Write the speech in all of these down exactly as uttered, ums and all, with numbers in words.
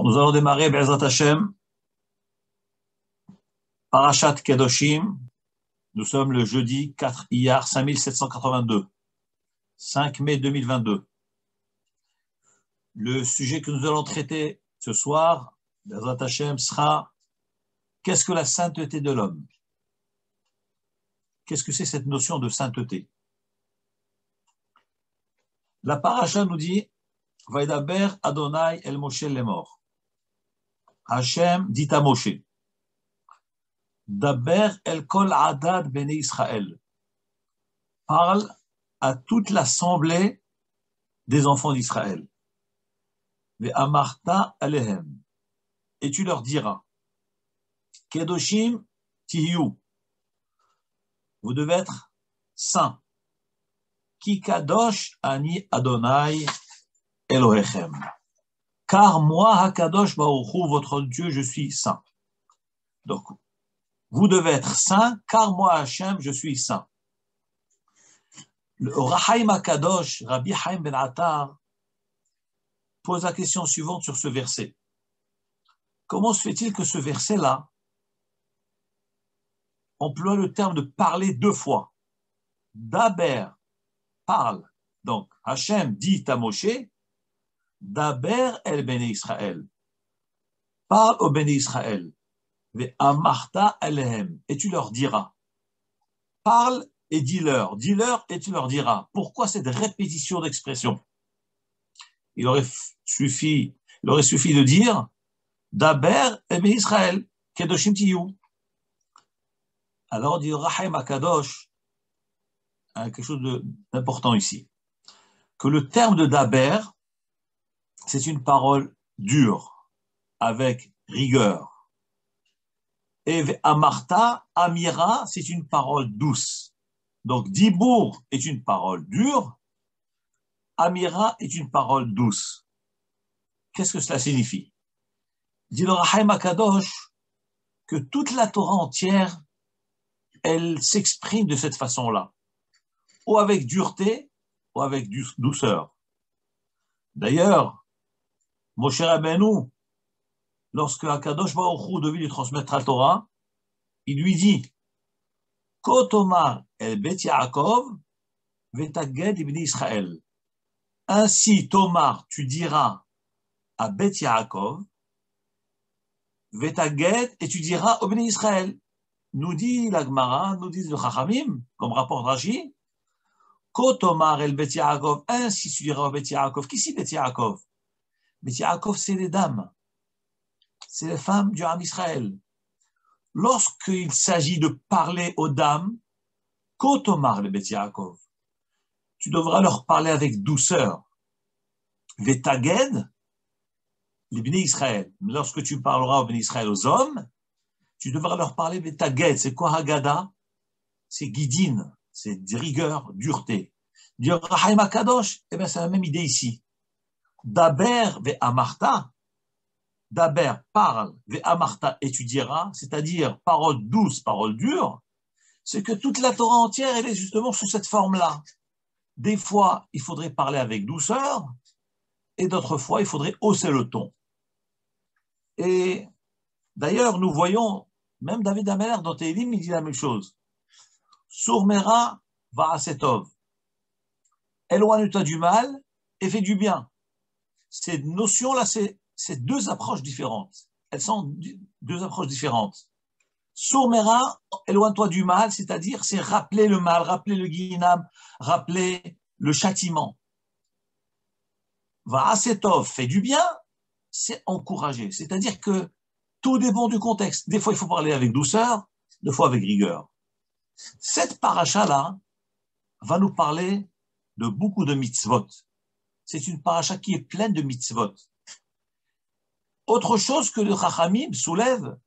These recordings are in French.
nous allons démarrer Be'ezrat Hashem, Parashat Kedoshim. Nous sommes le jeudi quatre Iyar cinq mille sept cent quatre-vingt-deux, cinq mai deux mille vingt-deux. Le sujet que nous allons traiter ce soir, Be'ezrat Hashem, sera qu'est-ce que la sainteté de l'homme? Qu'est-ce que c'est cette notion de sainteté? La paracha nous dit Vaidaber Adonai el Moshe lemor. Hachem dit à Moshe Daber el kol adad bene Israël. Parle à toute l'assemblée des enfants d'Israël. Ve amarta alehem. Et tu leur diras Kedoshim tihiyu. Vous devez être saints. Ki kadosh ani Adonai Elohechem. Car moi, Hakadosh Baruch Hu, votre Dieu, je suis saint. Donc, vous devez être saint, car moi, Hachem, je suis saint. Le Rahaim Hakadosh, Rabbi Haim Ben Attar, pose la question suivante sur ce verset. Comment se fait-il que ce verset-là emploie le terme de parler deux fois? Daber, parle. Donc, Hachem dit à Moshe, Daber el Bene Israël. Parle au Bene Israël. Ve amarta alehem. Et tu leur diras. Parle et dis-leur. Dis-leur et tu leur diras. Pourquoi cette répétition d'expression? Il aurait suffi, il aurait suffi de dire Daber el Bene Israël. Kedoshim tiyu. Alors, dit Rahaim Hakadosh, quelque chose d'important ici. Que le terme de Daber, c'est une parole dure, avec rigueur. Et Amarta, Amira, c'est une parole douce. Donc, Dibour est une parole dure, Amira est une parole douce. Qu'est-ce que cela signifie? Dit le Rahaim Hakadosh que toute la Torah entière, elle s'exprime de cette façon-là, ou avec dureté, ou avec douceur. D'ailleurs, Moshe Rabbeinu, lorsque Hakadosh Baruch Hu devait lui transmettre la Torah, il lui dit Kotomar el Bet Yaakov vetaged ibn Israël. Ainsi, Tomar, tu diras à Bet Yaakov, vetaged, et tu diras au Bnei Israël. Nous dit la Gemara, nous dit le Chachamim, comme rapporte Rashi, Kotomar el Bet Yaakov, ainsi tu diras au Bet Yaakov. Qui c'est Bet Yaakov? Bet Yaakov, c'est les dames, c'est les femmes du Ham Israël. Lorsqu'il s'agit de parler aux dames, Kotomar el Bet Yaakov, tu devras leur parler avec douceur. Vetaged, les Bnei Israël. Lorsque tu parleras aux Bnei Israël, aux hommes, tu devras leur parler Vetaged. C'est quoi Haggadah? C'est guidine, c'est rigueur, dureté. Dire Rahaim Hakadosh, eh bien c'est la même idée ici. Daber ve amarta, Daber, parle, ve amarta, et tu diras, c'est-à-dire parole douce, parole dure, c'est que toute la Torah entière, elle est justement sous cette forme-là. Des fois, il faudrait parler avec douceur, et d'autres fois, il faudrait hausser le ton. Et d'ailleurs, nous voyons, même David Ameler dans Tehillim, il dit la même chose. Sourmera va'asetov. Éloigne-toi du mal et fais du bien. Ces notions-là, c'est, c'est deux approches différentes. Elles sont deux approches différentes. Sourmera, éloigne-toi du mal, c'est-à-dire, c'est rappeler le mal, rappeler le guinam, rappeler le châtiment. Va'asetov, fais du bien, c'est encourager. C'est-à-dire que tout dépend du contexte. Des fois, il faut parler avec douceur, des fois avec rigueur. Cette paracha-là va nous parler de beaucoup de mitzvot. C'est une paracha qui est pleine de mitzvot. Autre chose que le Chachamim soulève,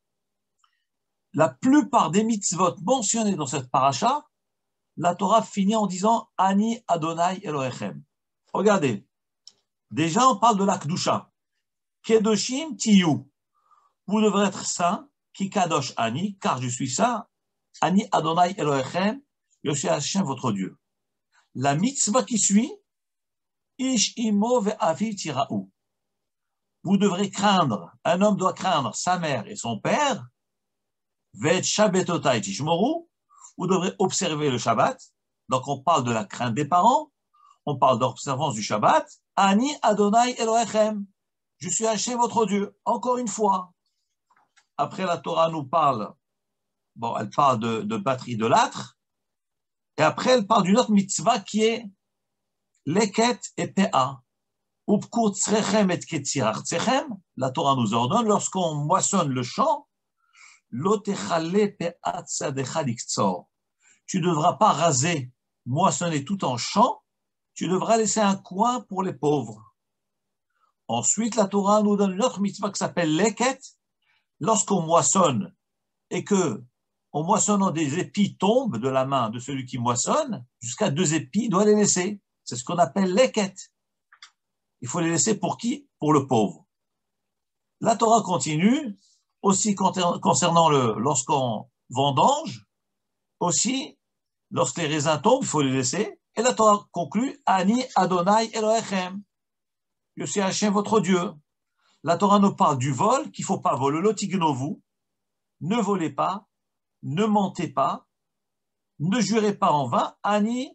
la plupart des mitzvot mentionnés dans cette paracha, la Torah finit en disant « Ani Adonai Elohechem ». Regardez, déjà on parle de la Kedusha. Kedoshim tiyu. Vous devrez être saint, ki kadosh ani, car je suis saint, ani Adonai Elohechem, je suis Hachem votre Dieu. La mitzvah qui suit, ish imo ve'aviv tiraou. vous devrez craindre, un homme doit craindre sa mère et son père, Vet Shabbatotai Tishmoru, vous devrez observer le Shabbat. Donc on parle de la crainte des parents, on parle d'observance du Shabbat. Ani Adonai Elohechem, je suis Hachem votre Dieu. Encore une fois. Après la Torah nous parle, bon, elle parle de, de batterie de l'âtre, et après elle parle d'une autre mitzvah qui est Leket et Pea. Upkur Tzrechem et Ketzirach Tzechem, la Torah nous ordonne, lorsqu'on moissonne le champ, Lotechale Pea Tzadecha Liktzor. Tu ne devras pas raser, moissonner tout en champ, tu devras laisser un coin pour les pauvres. Ensuite, la Torah nous donne une autre mitzvah qui s'appelle Leket. Lorsqu'on moissonne et que, en moissonnant, des épis tombent de la main de celui qui moissonne, jusqu'à deux épis, il doit les laisser. C'est ce qu'on appelle Leket. Il faut les laisser pour qui? Pour le pauvre. La Torah continue, aussi concernant le, lorsqu'on vendange, aussi, lorsque les raisins tombent, il faut les laisser. Et la Torah conclut, Ani Adonai Elohechem. Je suis Hachem, votre Dieu. La Torah nous parle du vol, qu'il ne faut pas voler, lotignovu, ne volez pas, ne mentez pas, ne jurez pas en vain, Ani,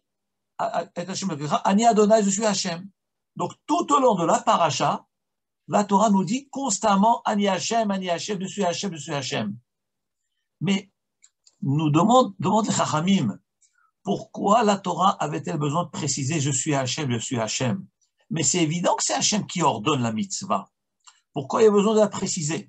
Ani Adonai, je suis Hachem. Donc tout au long de la paracha, la Torah nous dit constamment Ani Hachem, Ani Hachem, je suis Hachem, je suis Hachem. Mais nous demande, demande les Chachamim, pourquoi la Torah avait-elle besoin de préciser je suis Hachem, je suis Hachem? Mais c'est évident que c'est Hachem qui ordonne la mitzvah. Pourquoi il y a besoin de la préciser?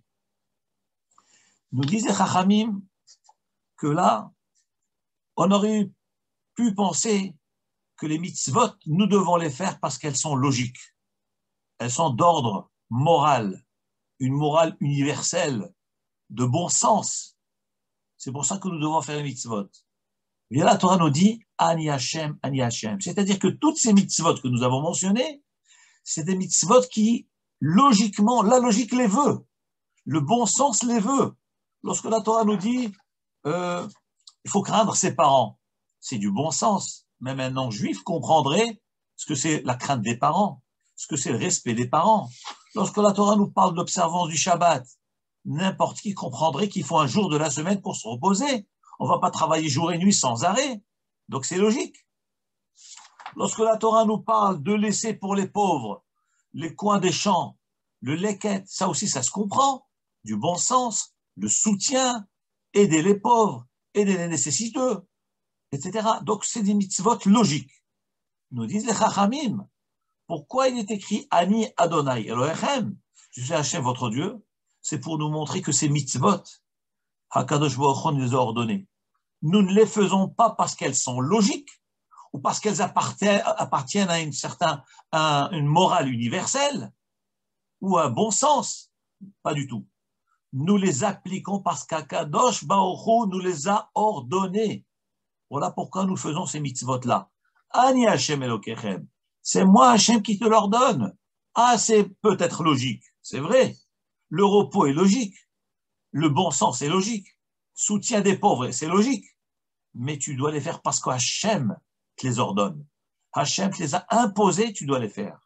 Nous disait Chachamim que là, on aurait pu penser que les mitzvot, nous devons les faire parce qu'elles sont logiques. Elles sont d'ordre moral, une morale universelle, de bon sens. C'est pour ça que nous devons faire les mitzvot. Et là, la Torah nous dit Ani Hashem, Ani Hashem. C'est-à-dire que toutes ces mitzvot que nous avons mentionnées, c'est des mitzvot qui, logiquement, la logique les veut. Le bon sens les veut. Lorsque la Torah nous dit euh, il faut craindre ses parents, c'est du bon sens. Même un non-juif comprendrait ce que c'est la crainte des parents, ce que c'est le respect des parents. Lorsque la Torah nous parle d'observance du Shabbat, n'importe qui comprendrait qu'il faut un jour de la semaine pour se reposer. On ne va pas travailler jour et nuit sans arrêt. Donc c'est logique. Lorsque la Torah nous parle de laisser pour les pauvres les coins des champs, le leket, ça aussi ça se comprend, du bon sens, le soutien, aider les pauvres, aider les nécessiteux, et cetera. Donc c'est des mitzvot logiques. Nous disent les Chachamim, pourquoi il est écrit Ani Adonai Elohechem, je suis Hachem votre Dieu, c'est pour nous montrer que ces mitzvot, Hakadosh Baruch Hu nous les a ordonnées. Nous ne les faisons pas parce qu'elles sont logiques ou parce qu'elles appartiennent, appartiennent à une certaine, à une morale universelle ou à un bon sens. Pas du tout. Nous les appliquons parce qu'Hakadosh Baruch Hu nous les a ordonnées. Voilà pourquoi nous faisons ces mitzvot-là. Ani Hashem Elokechem. C'est moi Hashem qui te l'ordonne. Ah, c'est peut-être logique. C'est vrai. Le repos est logique. Le bon sens est logique. Soutien des pauvres, c'est logique. Mais tu dois les faire parce que Hachem te les ordonne. Hachem te les a imposés, tu dois les faire.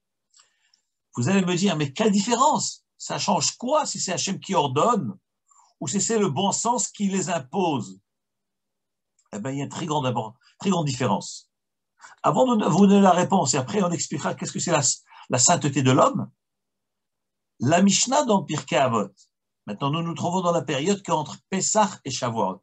Vous allez me dire, mais quelle différence? Ça change quoi si c'est Hachem qui ordonne ou si c'est le bon sens qui les impose? Eh bien, il y a une très grande, très grande différence. Avant de vous donner la réponse et après on expliquera qu'est-ce que c'est la, la sainteté de l'homme, la Mishnah dans Pirkei Avot. Maintenant, nous nous trouvons dans la période qu'entre Pessah et Shavuot.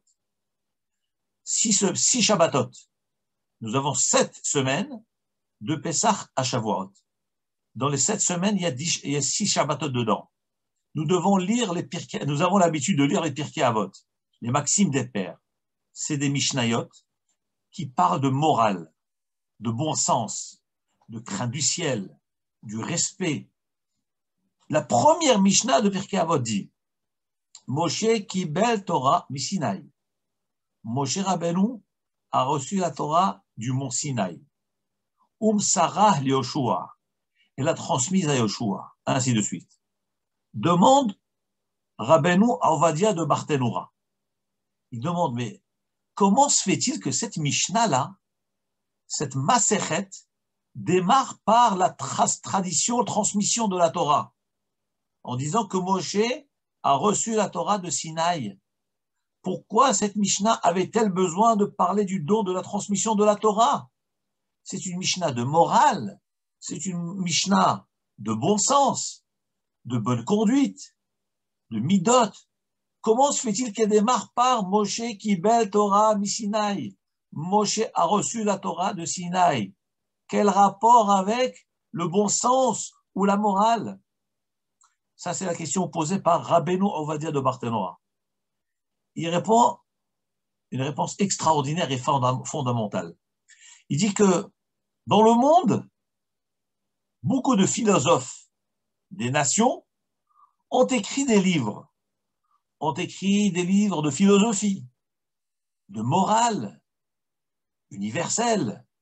Six, six Shabbatot. Nous avons sept semaines de Pessah à Shavuot. Dans les sept semaines, il y a, dix, il y a six Shabbatot dedans. Nous devons lire les Pirkei, nous avons l'habitude de lire les Pirkei Avot, les maximes des pères. C'est des Mishnayot qui parlent de morale, de bon sens, de crainte du ciel, du respect. La première Mishnah de Pirkei Avot dit Moshe Kibel Torah Misinaï. Moshe Rabbeinu a reçu la Torah du mont Sinaï. Um Sarah le Yoshua. Elle l'a transmise à Yoshua, ainsi de suite. Demande Rabbeinu à Ovadia de Barthénoura. Il demande, mais comment se fait-il que cette Mishnah-là, cette Maséchet, démarre par la tra- tradition, transmission de la Torah? en disant que Moshe a reçu la Torah de Sinaï. Pourquoi cette Mishnah avait-elle besoin de parler du don de la transmission de la Torah? C'est une Mishnah de morale, c'est une Mishnah de bon sens, de bonne conduite, de midot. Comment se fait-il qu'elle démarre par Moshe Kibel Torah mi Sinaï? Moshe a reçu la Torah de Sinaï. Quel rapport avec le bon sens ou la morale? Ça, c'est la question posée par Rabbeinu Ovadia de Barthénois. Il répond une réponse extraordinaire et fondamentale. Il dit que dans le monde, beaucoup de philosophes des nations ont écrit des livres, ont écrit des livres de philosophie, de morale universelle,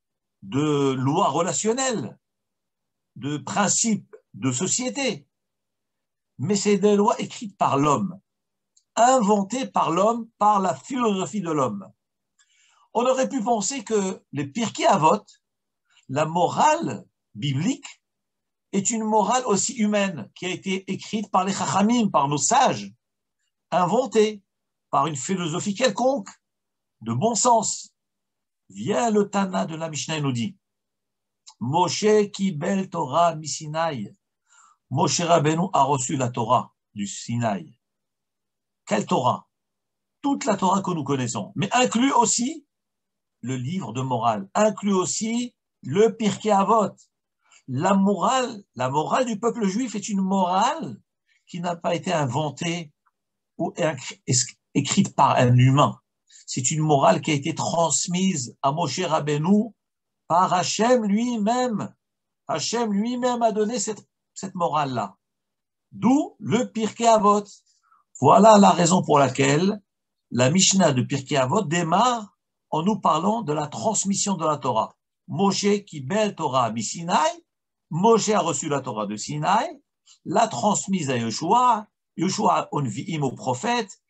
de lois relationnelles, de principes de société. Mais c'est des lois écrites par l'homme, inventées par l'homme, par la philosophie de l'homme. On aurait pu penser que les Pirkei Avot, la morale biblique, est une morale aussi humaine, qui a été écrite par les Chachamim, par nos sages, inventée par une philosophie quelconque, de bon sens. Vient le Tana de la Mishnah et nous dit Moshe Kibel Torah mi Sinaï. Moshe Rabbeinu a reçu la Torah du Sinaï. Quelle Torah? Toute la Torah que nous connaissons, mais inclut aussi le livre de morale, inclut aussi le Pirkei Avot. La morale, la morale du peuple juif est une morale qui n'a pas été inventée ou écrite par un humain. C'est une morale qui a été transmise à Moshe Rabbeinu par Hachem lui-même. Hachem lui-même a donné cette, cette morale-là. D'où le Pirkei Avot. Voilà la raison pour laquelle la Mishnah de Pirkei Avot démarre en nous parlant de la transmission de la Torah. Moshe Kibel Torah mi Sinaï. Moshe a reçu la Torah de Sinaï, l'a transmise à Yeshua. Yeshua on vi'im au prophète.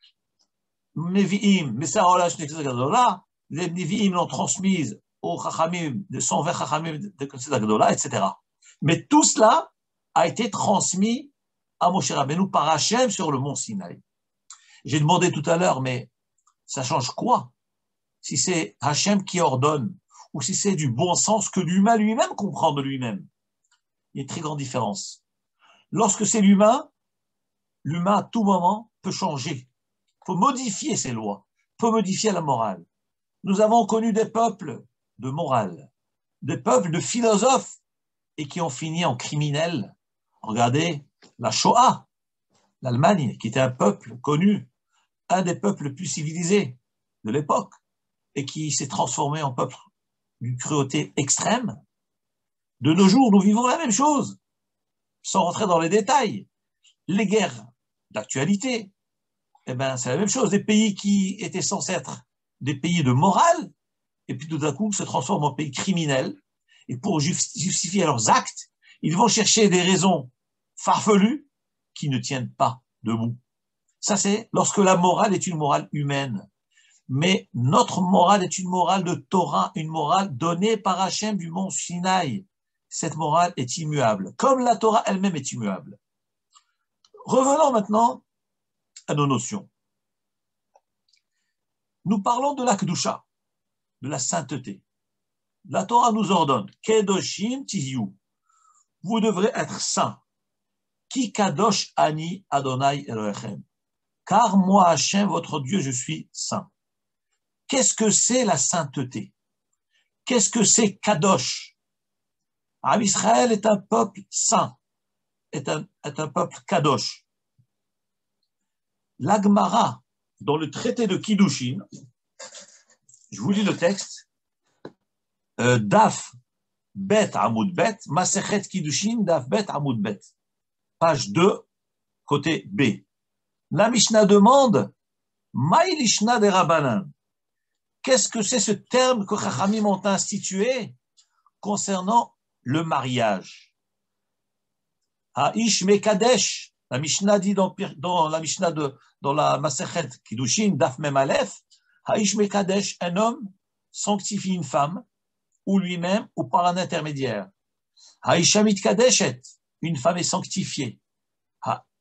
Nevi'im, les Nevi'im l'ont transmise aux Chachamim, de cent vingt Chachamim de Knesset Agdola, et cetera. Mais tout cela a été transmis à Moshe Rabbeinu par Hachem sur le mont Sinaï. J'ai demandé tout à l'heure, mais ça change quoi? Si c'est Hachem qui ordonne, ou si c'est du bon sens que l'humain lui-même comprend de lui-même. Il y a une très grande différence. Lorsque c'est l'humain, l'humain à tout moment peut changer, peut modifier ses lois, peut modifier la morale. Nous avons connu des peuples de morale, des peuples de philosophes, et qui ont fini en criminels. Regardez la Shoah, l'Allemagne, qui était un peuple connu, un des peuples les plus civilisés de l'époque, et qui s'est transformé en peuple d'une cruauté extrême. De nos jours, nous vivons la même chose, sans rentrer dans les détails. Les guerres d'actualité, eh ben, c'est la même chose. Des pays qui étaient censés être des pays de morale, et puis tout d'un coup se transforment en pays criminels, et pour justifier leurs actes, ils vont chercher des raisons farfelues qui ne tiennent pas debout. Ça, c'est lorsque la morale est une morale humaine. Mais notre morale est une morale de Torah, une morale donnée par Hachem du mont Sinaï. Cette morale est immuable, comme la Torah elle-même est immuable. Revenons maintenant à nos notions. Nous parlons de la Kedusha, de la sainteté. La Torah nous ordonne Kedoshim tihiyu. Vous devrez être saints. Ki kadosh ani Adonai Elohechem. Car moi, Hachem, votre Dieu, je suis saint. Qu'est-ce que c'est la sainteté? Qu'est-ce que c'est kadosh? Am Israël est un peuple saint, est un, est un peuple kadosh. L'Agmara, dans le traité de Kiddushin, je vous lis le texte, euh, Daf Bet Amoud Bet, Masechet Kiddushin, Daf Bet Amoud Bet, page deux, côté B. La Mishnah demande, Maï Lishna de Rabbanan. Qu'est-ce que c'est ce terme que Chachamim ont institué concernant le mariage? Ha'ish Mekadesh, la Mishnah dit dans, dans la Mishnah de dans la Masechet Kiddushin, Daf Mem Aleph, Ha'ish Mekadesh, un homme sanctifie une femme, ou lui-même, ou par un intermédiaire. Ha'isha Mitkadeshet, une femme est sanctifiée.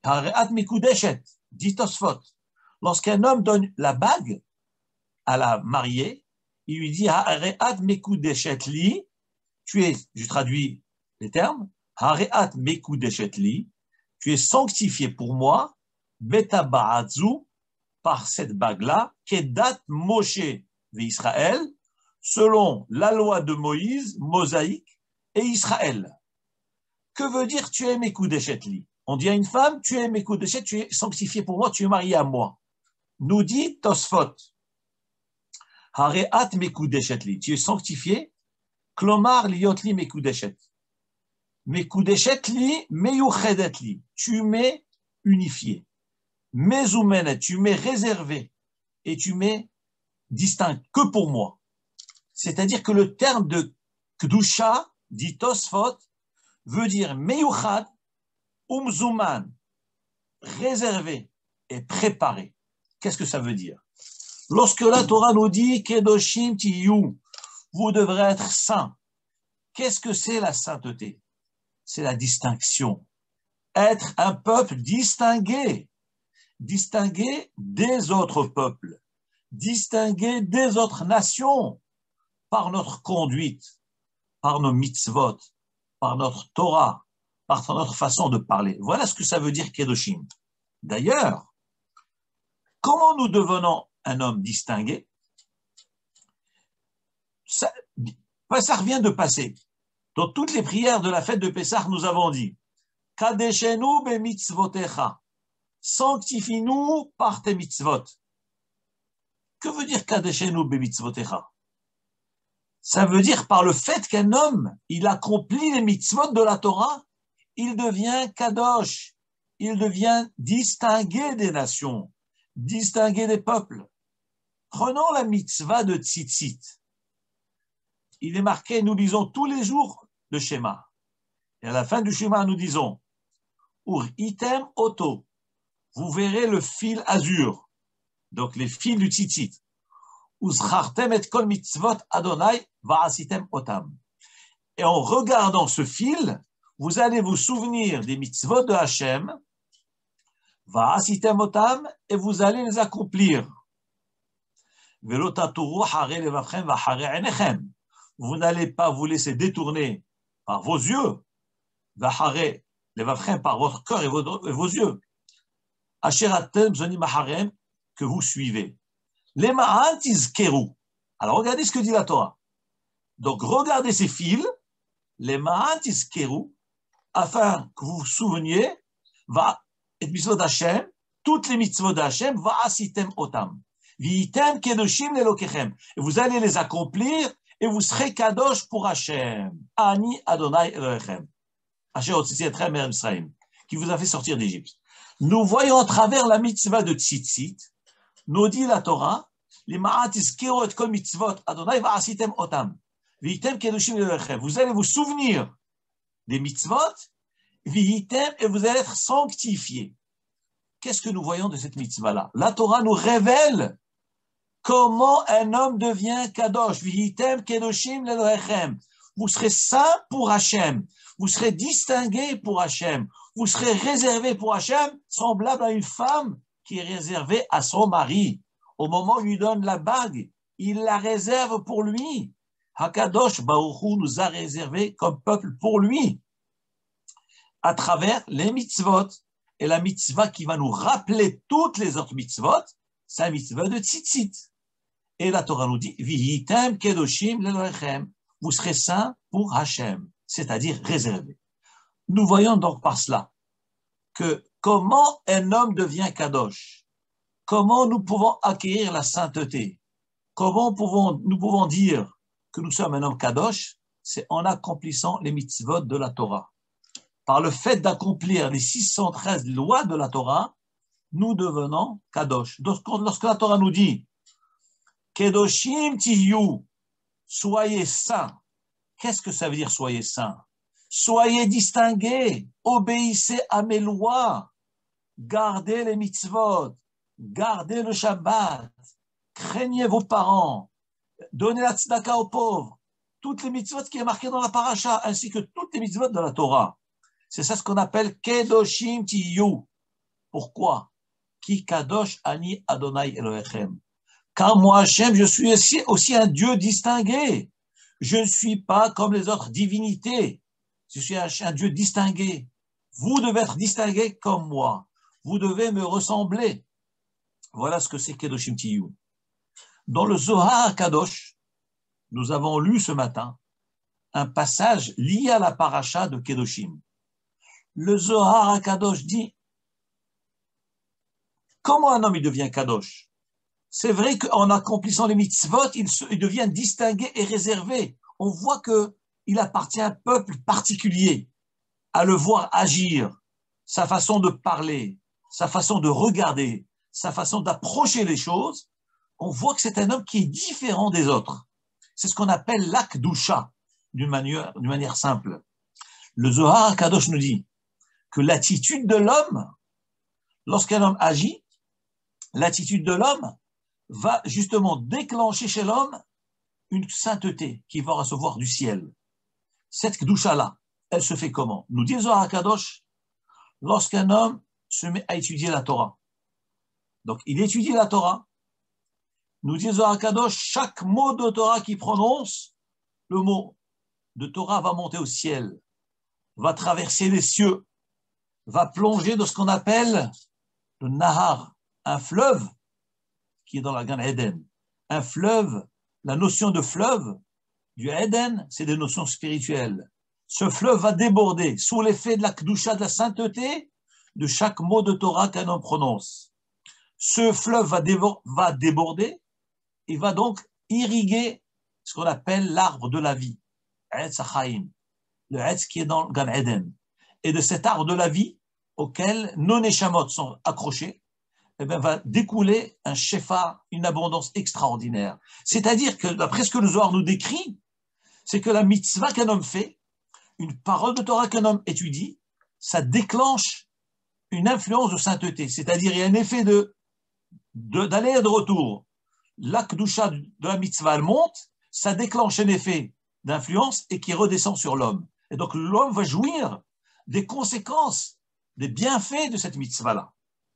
Hareat Mekudeshet, dit Tosfot. Lorsqu'un homme donne la bague à la mariée, il lui dit Hareat Mekudeshet li, tu es, je traduis les termes, Hareat Mekudeshet li, tu es sanctifié pour moi, Beta Ba'atzu, par cette bague-là, Kedat Moshe d'Israël, selon la loi de Moïse, mosaïque, et Israël. Que veut dire tu es Mekudeshet li? On dit à une femme, tu es Mekudeshet, tu es sanctifié pour moi, tu es marié à moi. Nous dit Tosfot, Hareat Mekudeshet li, tu es sanctifié, Klomar liot li Mekudeshet. Mekudeshet li, Meyuchedet li, tu m'es unifié. Mezoumenet, tu m'es réservé et tu m'es distinct que pour moi. C'est-à-dire que le terme de Kdusha, dit Tosfot, veut dire Meyuchad, Umzuman, réservé et préparé. Qu'est-ce que ça veut dire? Lorsque la Torah nous dit Kedoshim tiyu, vous devrez être saints. Qu'est-ce que c'est la sainteté? C'est la distinction. Être un peuple distingué, distingué des autres peuples, distingué des autres nations par notre conduite, par nos mitzvot, par notre Torah, par notre façon de parler. Voilà ce que ça veut dire Kedoshim. D'ailleurs, comment nous devenons un homme distingué? Ça, ça vient de passer. Dans toutes les prières de la fête de Pessah, nous avons dit Kadeshenu be mitzvotecha, sanctifie-nous par tes mitzvot. Que veut dire Kadeshenu be mitzvotecha? Ça veut dire par le fait qu'un homme, il accomplit les mitzvot de la Torah, il devient kadosh, il devient distingué des nations, distingué des peuples. Prenons la mitzvah de tzitzit. Il est marqué, nous lisons tous les jours le schéma. Et à la fin du schéma, nous disons Ur item oto, vous verrez le fil azur, donc les fils du tzitzit. Uzchartem et kol mitzvot Adonai va'asitem otam. Et en regardant ce fil, vous allez vous souvenir des mitzvot de Hachem, va'asitem otam, et vous allez les accomplir. Velo taturu hare levavchem va'hare einechem. Vous n'allez pas vous laisser détourner par vos yeux, va'hare levavchem, par votre cœur et vos, et vos yeux. Asher atem zonim aharem, que vous suivez. Les ma'an tizkeru. Alors regardez ce que dit la Torah. Donc regardez ces fils, les ma'an tizkeru, afin que vous vous souveniez, va et mitzvot Hashem, toutes les mitzvot d'Hashem, va asitem otam. Vi'item kedoshim lelokechem. Et vous allez les accomplir et vous serez kadosh pour Hashem. Ani Adonai Elohechem. Asher otzitzi etchem me'eretz Mitzrayim, qui vous a fait sortir d'Égypte. Nous voyons à travers la mitzvah de tzitzit, nous dit la Torah, les ma'at izkeru et kol mitzvot Adonai va'asitem otam. Vi'item kedoshim lelokechem. Vous allez vous souvenir des mitzvot, vi'item, et vous allez être sanctifiés. Qu'est-ce que nous voyons de cette mitzvah-là? La Torah nous révèle comment un homme devient kadosh. Vi'item kedoshim lelokechem. Vous serez saint pour Hachem. Vous serez distingué pour Hachem. Vous serez réservé pour Hachem, semblable à une femme qui est réservée à son mari. Au moment où il lui donne la bague, il la réserve pour lui. Hakadosh Baruch Hu nous a réservé comme peuple pour lui, à travers les mitzvot. Et la mitzvah qui va nous rappeler toutes les autres mitzvot, c'est la mitzvah de tzitzit. Et la Torah nous dit, Vi'item kedoshim lelokechem. Vous serez saints pour Hachem, c'est-à-dire réservés. Nous voyons donc par cela que comment un homme devient kadosh, comment nous pouvons acquérir la sainteté, comment pouvons, nous pouvons dire que nous sommes un homme kadosh, c'est en accomplissant les mitzvot de la Torah. Par le fait d'accomplir les six cent treize lois de la Torah, nous devenons kadosh. Donc, lorsque la Torah nous dit Kedoshim tiyu, soyez saints, qu'est-ce que ça veut dire soyez saints? Soyez distingués, obéissez à mes lois, gardez les mitzvot, gardez le Shabbat, craignez vos parents, donnez la tzedaka aux pauvres, toutes les mitzvot qui est marqué dans la paracha, ainsi que toutes les mitzvot de la Torah. C'est ça ce qu'on appelle Kedoshim tiyu. Pourquoi? Ki kadosh ani Adonai Elohechem. Car moi, Hachem, je suis aussi, aussi un Dieu distingué. Je ne suis pas comme les autres divinités. Je suis un, un Dieu distingué. Vous devez être distingué comme moi. Vous devez me ressembler. Voilà ce que c'est Kedoshim Tiyu. Dans le Zohar Kadosh, nous avons lu ce matin un passage lié à la paracha de Kedoshim. Le Zohar Kadosh dit comment un homme il devient Kadosh? C'est vrai qu'en accomplissant les mitzvot, il, se, il devient distingué et réservé. On voit qu'il appartient à un peuple particulier. À le voir agir, sa façon de parler, sa façon de regarder, sa façon d'approcher les choses, on voit que c'est un homme qui est différent des autres. C'est ce qu'on appelle l'akdusha, d'une manière, d'une manière simple. Le Zohar Kadosh nous dit que l'attitude de l'homme, lorsqu'un homme agit, l'attitude de l'homme va justement déclencher chez l'homme une sainteté qui va recevoir du ciel. Cette kdusha-là, elle se fait comment? Nous dit le Zohar Kadosh, lorsqu'un homme se met à étudier la Torah. Donc, il étudie la Torah. Nous dit le Zohar Kadosh, chaque mot de Torah qu'il prononce, le mot de Torah va monter au ciel, va traverser les cieux, va plonger dans ce qu'on appelle le Nahar, un fleuve qui est dans la Gan Eden. Un fleuve, la notion de fleuve du Eden, c'est des notions spirituelles. Ce fleuve va déborder sous l'effet de la Kedusha, de la sainteté, de chaque mot de Torah qu'un homme prononce. Ce fleuve va, dévor- va déborder et va donc irriguer ce qu'on appelle l'arbre de la vie, Etz HaChaim, le Etz qui est dans le Gan Eden. Et de cet arbre de la vie, auquel nos neshamot sont accrochés, eh bien, va découler un shefa, une abondance extraordinaire. C'est-à-dire que, d'après ce que le Zohar nous décrit, c'est que la mitzvah qu'un homme fait, une parole de Torah qu'un homme étudie, ça déclenche une influence de sainteté. C'est-à-dire, il y a un effet de, de, d'aller et de retour. L'akdusha de la mitzvah, elle monte, ça déclenche un effet d'influence et qui redescend sur l'homme. Et donc, l'homme va jouir des conséquences, des bienfaits de cette mitzvah-là.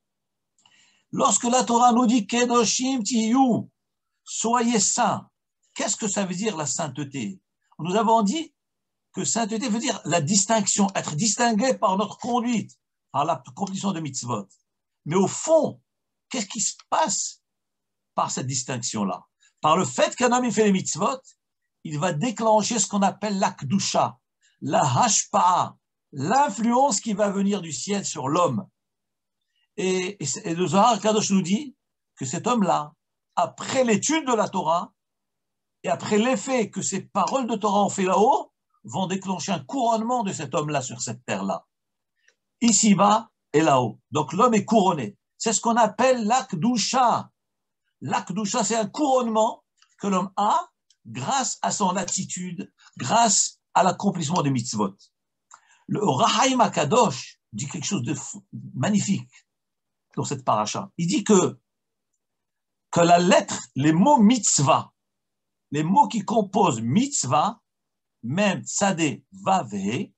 Lorsque la Torah nous dit Kedoshim Tiyu, soyez saints, qu'est-ce que ça veut dire la sainteté? Nous avons dit que sainteté veut dire la distinction, être distingué par notre conduite, par l'accomplissement de mitzvot. Mais au fond, qu'est-ce qui se passe par cette distinction-là? Par le fait qu'un homme il fait les mitzvot, il va déclencher ce qu'on appelle l'akdusha, la hashpa'a, l'influence qui va venir du ciel sur l'homme. Et, et, et le Zohar Kadosh nous dit que cet homme-là, après l'étude de la Torah, et après l'effet que ces paroles de Torah ont fait là-haut, vont déclencher un couronnement de cet homme-là sur cette terre-là. Ici-bas et là-haut. Donc l'homme est couronné. C'est ce qu'on appelle l'akdusha. L'akdusha, c'est un couronnement que l'homme a grâce à son attitude, grâce à l'accomplissement des mitzvot. Le Rahaim HaKadosh dit quelque chose de fou, magnifique dans cette paracha. Il dit que, que la lettre, les mots mitzvah, les mots qui composent mitzvah, même tzadé, vavé,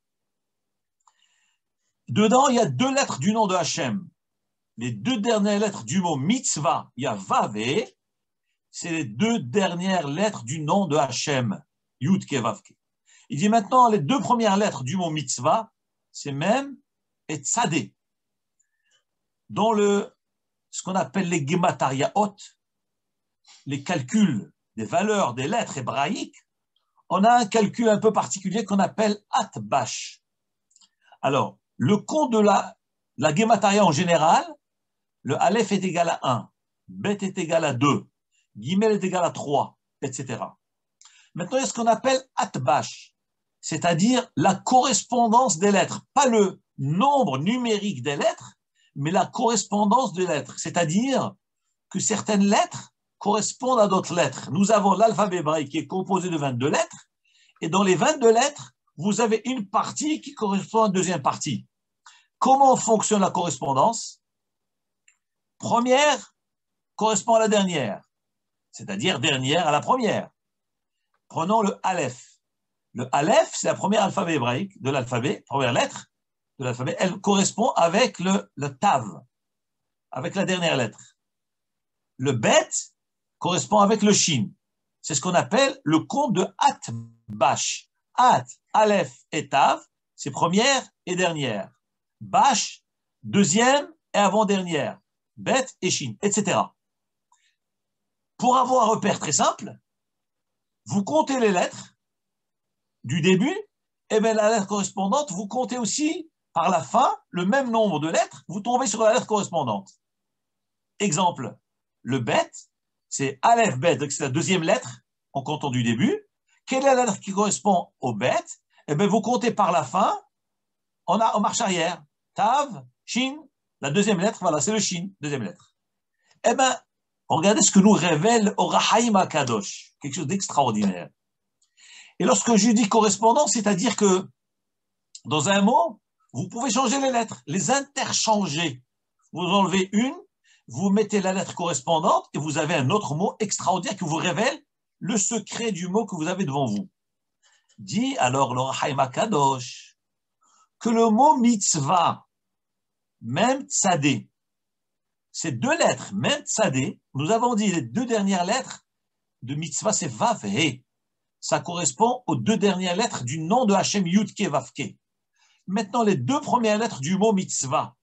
dedans il y a deux lettres du nom de Hachem. Les deux dernières lettres du mot mitzvah, il y a vavé, c'est les deux dernières lettres du nom de Hachem, Yud-Ke Vav-Ke. Il dit maintenant les deux premières lettres du mot mitzvah, c'est même et tzadé. Dans le, ce qu'on appelle les gematariaot, les calculs des valeurs des lettres hébraïques, on a un calcul un peu particulier qu'on appelle atbash. Alors, le compte de la, la gemataria en général, le aleph est égal à un, bet est égal à deux, gimel est égal à trois, et cetera. Maintenant, il y a ce qu'on appelle atbash, c'est-à-dire la correspondance des lettres, pas le nombre numérique des lettres, mais la correspondance des lettres, c'est-à-dire que certaines lettres correspondent à d'autres lettres. Nous avons l'alphabet hébraïque qui est composé de vingt-deux lettres, et dans les vingt-deux lettres, vous avez une partie qui correspond à une deuxième partie. Comment fonctionne la correspondance? Première correspond à la dernière, c'est-à-dire dernière à la première. Prenons le aleph. Le aleph, c'est la première alphabet hébraïque de l'alphabet, première lettre de l'alphabet, elle correspond avec le, le tav. avec la dernière lettre. Le bet correspond avec le shin. C'est ce qu'on appelle le compte de At-Bash. At, Aleph et Tav, c'est première et dernière. Bash, deuxième et avant-dernière. Bet et shin, et cetera. Pour avoir un repère très simple, vous comptez les lettres du début, et bien la lettre correspondante, vous comptez aussi par la fin le même nombre de lettres, vous tombez sur la lettre correspondante. Exemple, le bet, c'est Aleph Bet, donc c'est la deuxième lettre en comptant du début. Quelle est la lettre qui correspond au bet? Eh bien, vous comptez par la fin, on a en marche arrière. Tav, Shin, la deuxième lettre, voilà, c'est le Shin, deuxième lettre. Eh bien, regardez ce que nous révèle Orahaim HaKadosh, quelque chose d'extraordinaire. Et lorsque je dis correspondant, c'est-à-dire que dans un mot, vous pouvez changer les lettres, les interchanger. Vous enlevez une, vous mettez la lettre correspondante et vous avez un autre mot extraordinaire qui vous révèle le secret du mot que vous avez devant vous. Dit alors l'Orahaim HaKadosh que le mot mitzvah, même tzadé, ces deux lettres, même tzadé, nous avons dit les deux dernières lettres de mitzvah, c'est vav he. Ça correspond aux deux dernières lettres du nom de Hachem Yudke Vavke. Maintenant, les deux premières lettres du mot mitzvah,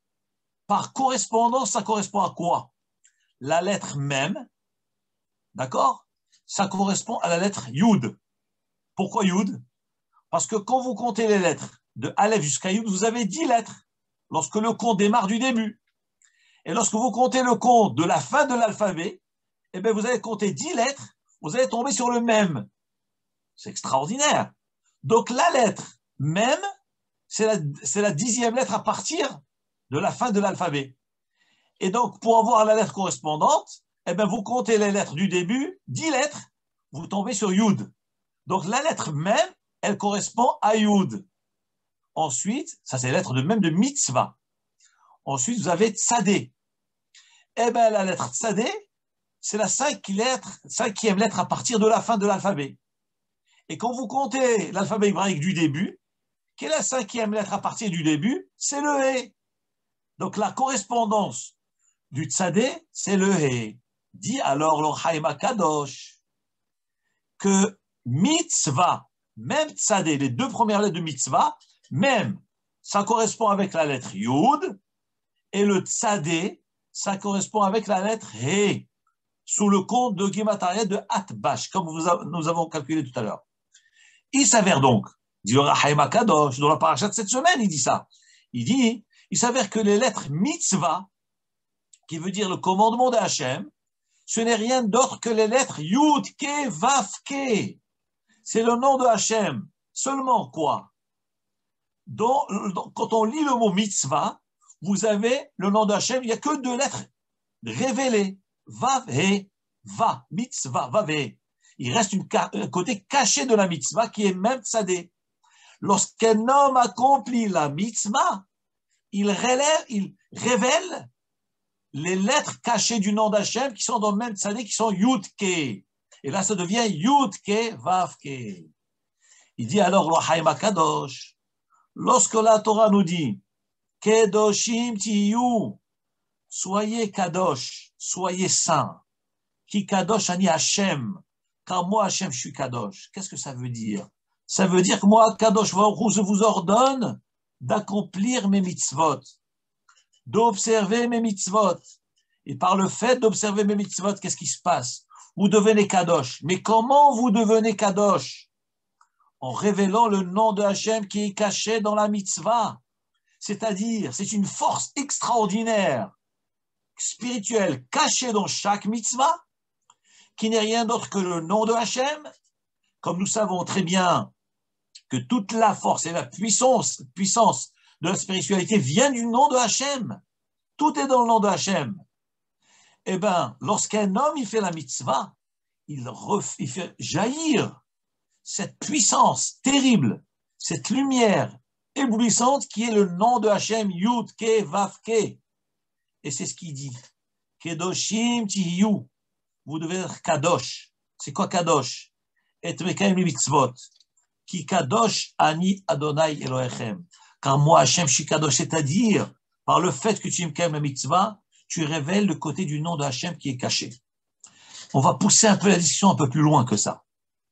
par correspondance, ça correspond à quoi? La lettre même, d'accord? Ça correspond à la lettre Yud. Pourquoi Yud? Parce que quand vous comptez les lettres de Aleph jusqu'à Yud, vous avez dix lettres lorsque le compte démarre du début. Et lorsque vous comptez le compte de la fin de l'alphabet, eh bien vous allez compter dix lettres, vous allez tomber sur le même. C'est extraordinaire. Donc la lettre même, c'est la, c'est la dixième lettre à partir de la fin de l'alphabet. Et donc pour avoir la lettre correspondante, eh bien vous comptez les lettres du début, dix lettres, vous tombez sur Yud. Donc la lettre même, elle correspond à Yud. Ensuite, ça c'est la lettre de même de mitzvah. Ensuite, vous avez tzadé. Eh bien la lettre tzadé, c'est la cinquième lettre, cinquième lettre à partir de la fin de l'alphabet. Et quand vous comptez l'alphabet hébraïque du début, quelle est la cinquième lettre à partir du début? C'est le He. Donc la correspondance du tzadé, c'est le He. Dit alors l'Orahaim HaKadosh que mitzvah, même tzadé, les deux premières lettres de mitzvah, même, ça correspond avec la lettre Yud, et le tzadé, ça correspond avec la lettre He, sous le compte de Gematria de At-Bash, comme vous a, nous avons calculé tout à l'heure. Il s'avère donc, dit le Orahaim HaKadosh, dans la paracha de cette semaine, il dit ça. Il dit, il s'avère que les lettres mitzvah, qui veut dire le commandement de Hachem, ce n'est rien d'autre que les lettres Yud, Ke, Vav, Ke. C'est le nom de Hachem. Seulement quoi? Dans, dans, quand on lit le mot mitzvah, vous avez le nom de Hachem, il n'y a que deux lettres révélées. Vav, He, Va, mitzvah, Vav, He. Il reste une, un côté caché de la mitzvah qui est même tzadé. Lorsqu'un homme accomplit la mitzvah, il, relève, il révèle les lettres cachées du nom d'Hachem qui sont dans le même tzadé, qui sont Yudke. Et là, ça devient Yudke, Vavke. Il dit alors l'Orahaim HaKadosh, lorsque la Torah nous dit Kedoshim tiyu, soyez kadosh, soyez saints. Ki kadosh ani Hachem, car moi Hachem je suis kadosh. Qu'est-ce que ça veut dire? Ça veut dire que moi kadosh je vous ordonne d'accomplir mes mitzvot, d'observer mes mitzvot. Et par le fait d'observer mes mitzvot, qu'est-ce qui se passe? Vous devenez kadosh. Mais comment vous devenez kadosh? En révélant le nom de Hachem qui est caché dans la mitzvah. C'est-à-dire, c'est une force extraordinaire, spirituelle, cachée dans chaque mitzvah, qui n'est rien d'autre que le nom de Hachem. Comme nous savons très bien que toute la force et la puissance, puissance de la spiritualité vient du nom de Hachem. Tout est dans le nom de Hachem. Eh bien, lorsqu'un homme il fait la mitzvah, il, ref, il fait jaillir cette puissance terrible, cette lumière éblouissante qui est le nom de Hachem, Yud, Ke, Vav, Ke. Et c'est ce qu'il dit. Kedoshim tiyu. Vous devez être kadosh. C'est quoi kadosh? Et mekayem mitzvot. Ki kadosh ani Adonai Elohechem. Car moi, Hachem, je suis kadosh. C'est-à-dire, par le fait que tu mekayem la mitzvah, tu révèles le côté du nom de Hachem qui est caché. On va pousser un peu la discussion un peu plus loin que ça.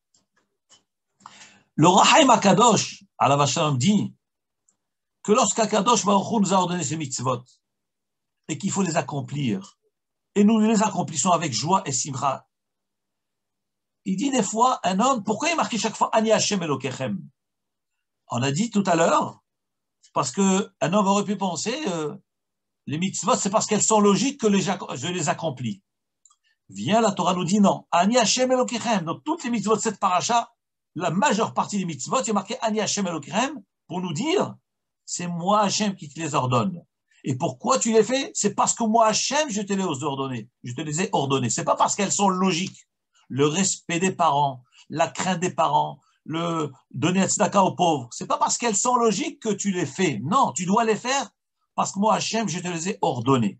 Le Rahaim Akadosh, Alav Hashalom, dit que lorsqu'Akadosh Baruch Hu nous a ordonné ces mitzvot et qu'il faut les accomplir, et nous les accomplissons avec joie et simra, il dit des fois, un homme, pourquoi il est marqué chaque fois Ani Hashem Elokechem? On a dit tout à l'heure, parce qu'un homme aurait pu penser, euh, les mitzvot, c'est parce qu'elles sont logiques que les, je les accomplis. Vient, la Torah nous dit non. Ani Hashem Elokechem. Donc, toutes les mitzvot de cette paracha, la majeure partie des mitzvot, il y a marqué Ani Hashem Elokechem pour nous dire, c'est moi Hashem qui te les ordonne. Et pourquoi tu les fais? C'est parce que moi Hashem, je te les ai ordonnés. Je te les ai ordonnés. C'est pas parce qu'elles sont logiques. Le respect des parents, la crainte des parents, le donner tzedaka aux pauvres. C'est pas parce qu'elles sont logiques que tu les fais. Non, tu dois les faire parce que moi Hashem, je te les ai ordonnés.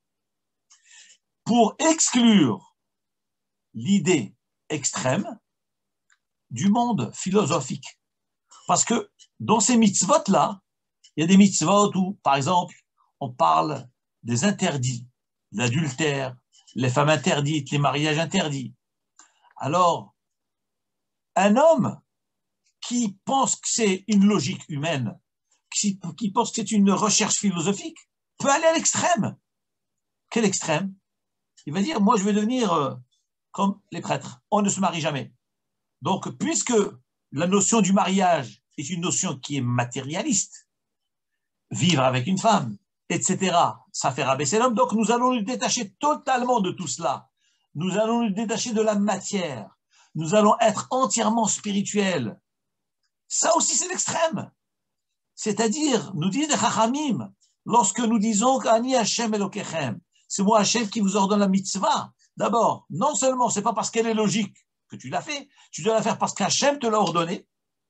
Pour exclure l'idée extrême du monde philosophique. Parce que dans ces mitzvot-là, il y a des mitzvot où, par exemple, on parle des interdits, l'adultère, les femmes interdites, les mariages interdits. Alors, un homme qui pense que c'est une logique humaine, qui, qui pense que c'est une recherche philosophique, peut aller à l'extrême. Quel extrême? Il va dire, moi je vais devenir euh, comme les prêtres, on ne se marie jamais. Donc, puisque la notion du mariage est une notion qui est matérialiste, vivre avec une femme, et cetera, ça fait rabaisser l'homme, donc nous allons nous détacher totalement de tout cela. Nous allons nous détacher de la matière. Nous allons être entièrement spirituels. Ça aussi, c'est l'extrême. C'est-à-dire, nous disent les Chachamim, lorsque nous disons qu'Ani Hashem Elokechem, c'est moi Hashem qui vous ordonne la mitzvah. D'abord, non seulement c'est pas parce qu'elle est logique que tu l'as fait, tu dois la faire parce qu'Hachem te l'a ordonné.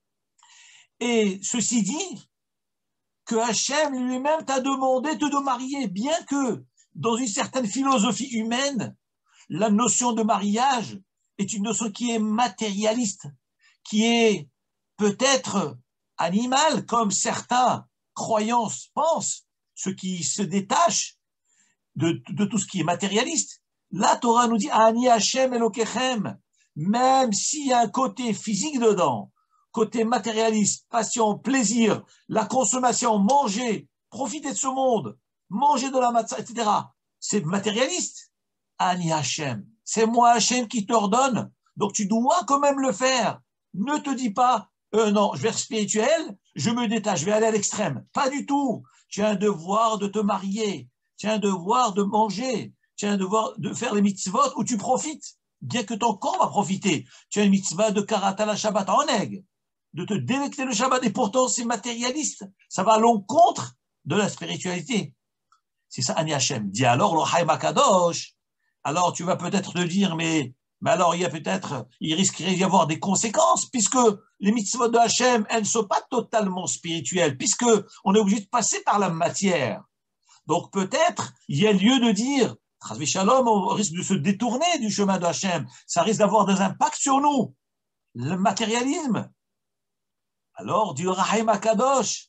Et ceci dit, que Hachem lui-même t'a demandé de te marier, bien que dans une certaine philosophie humaine, la notion de mariage est une notion qui est matérialiste, qui est peut-être animale, comme certains croyants pensent, ceux qui se détachent de, de tout ce qui est matérialiste. La Torah nous dit Ani Hashem Elokechem, même s'il y a un côté physique dedans, côté matérialiste, passion, plaisir, la consommation, manger, profiter de ce monde, manger de la matzah, et cetera. C'est matérialiste. Ani Hashem, c'est moi Hashem qui t'ordonne, donc tu dois quand même le faire. Ne te dis pas, euh, non, je vais être spirituel, je me détache, je vais aller à l'extrême. Pas du tout. Tu as un devoir de te marier, tu as un devoir de manger, tu as un devoir de faire les mitzvot où tu profites, bien que ton corps va profiter. Tu as une mitzvah de karata la Shabbat en aigle, de te délecter le Shabbat, et pourtant c'est matérialiste. Ça va à l'encontre de la spiritualité. C'est ça, Ani Hashem. Dis alors, le Haïm Akadosh. Alors tu vas peut-être te dire, mais, mais alors il y a peut-être, il risquerait d'y avoir des conséquences, puisque les mitzvot de Hachem, elles ne sont pas totalement spirituelles, puisque on est obligé de passer par la matière. Donc peut-être, il y a lieu de dire, Chazvi Shalom, on risque de se détourner du chemin de Hachem. Ça risque d'avoir des impacts sur nous. Le matérialisme. Alors, dit Rahaim Akadosh,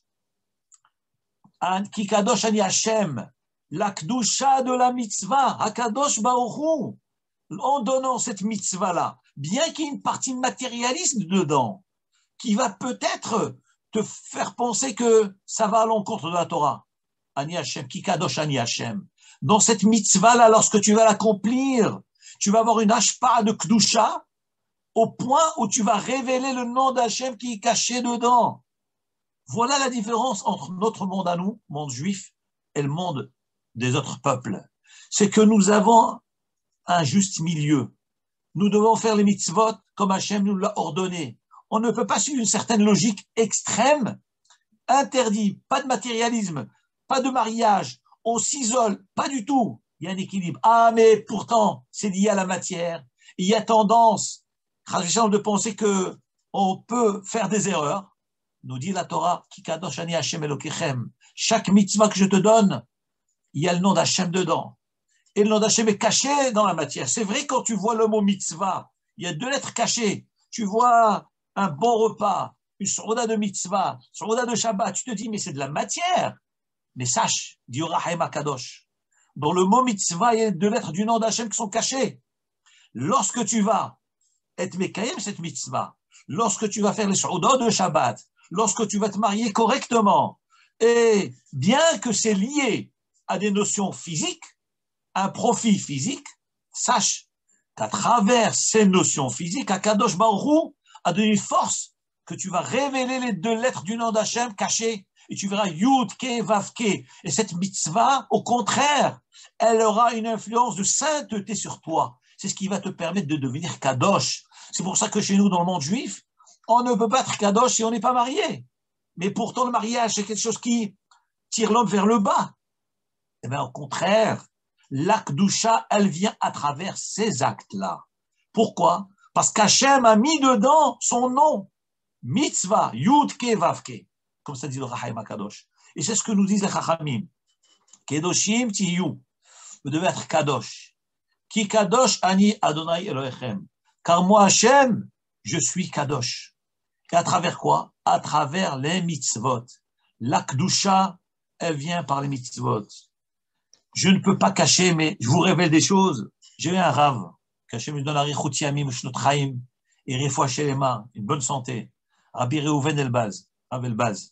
Ki Kadosh Ani Hachem, la Kdusha de la mitzvah, Akadosh Baruch Hu, en donnant cette mitzvah-là, bien qu'il y ait une partie matérialiste dedans, qui va peut-être te faire penser que ça va à l'encontre de la Torah. Ani Hashem, Ki Kadosh Ani Hashem. Dans cette mitzvah-là, lorsque tu vas l'accomplir, tu vas avoir une hashpa de Kdusha, au point où tu vas révéler le nom d'Hachem qui est caché dedans. Voilà la différence entre notre monde à nous, monde juif, et le monde des autres peuples. C'est que nous avons un juste milieu. Nous devons faire les mitzvot comme Hachem nous l'a ordonné. On ne peut pas suivre une certaine logique extrême, interdit, pas de matérialisme, pas de mariage, on s'isole, pas du tout. Il y a un équilibre. Ah, mais pourtant, c'est lié à la matière. Il y a tendance de penser que on peut faire des erreurs. Nous dit la Torah, Ki Kadosh Ani Hashem Elokechem. Chaque mitzvah que je te donne, il y a le nom d'Hachem dedans. Et le nom d'Hachem est caché dans la matière. C'est vrai, quand tu vois le mot mitzvah, il y a deux lettres cachées. Tu vois un bon repas, une souda de mitzvah, souda de Shabbat, tu te dis, mais c'est de la matière. Mais sache, dit Rahaim Akadosh, Dans le mot mitzvah, il y a deux lettres du nom d'Hachem qui sont cachées. Lorsque tu vas être mekayem cette mitzvah, lorsque tu vas faire les soudot de Shabbat, lorsque tu vas te marier correctement, et bien que c'est lié à des notions physiques, un profit physique, sache qu'à travers ces notions physiques, Akadosh Baruch Hu a donné une force que tu vas révéler les deux lettres du nom d'Hachem cachées, et tu verras Yud, Ke, Vav, Ke. Et cette mitzvah, au contraire, elle aura une influence de sainteté sur toi. C'est ce qui va te permettre de devenir Kadosh. C'est pour ça que chez nous, dans le monde juif, on ne peut pas être Kadosh si on n'est pas marié. Mais pourtant, le mariage, c'est quelque chose qui tire l'homme vers le bas. Eh bien, au contraire, l'Akdusha, elle vient à travers ces actes-là. Pourquoi? Parce qu'Hachem a mis dedans son nom. Mitzvah, Yud, Ke, Vav, Ke. Comme ça dit le Rahaim HaKadosh. Et c'est ce que nous disent les Chachamim. Kedoshim tiyu. Vous devez être Kadosh. Ki Kadosh ani Adonai Elohechem. Car moi, Hachem, je suis Kadosh. Et à travers quoi? À travers les mitzvot. L'Akdusha, elle vient par les mitzvot. Je ne peux pas cacher, mais je vous révèle des choses. J'ai eu un rave, qu'Hachem me donne Arichut Yamim, Shnot Chaim, et Refoua Shelema, une bonne santé. Rabbi Reuven Elbaz, Rav Elbaz.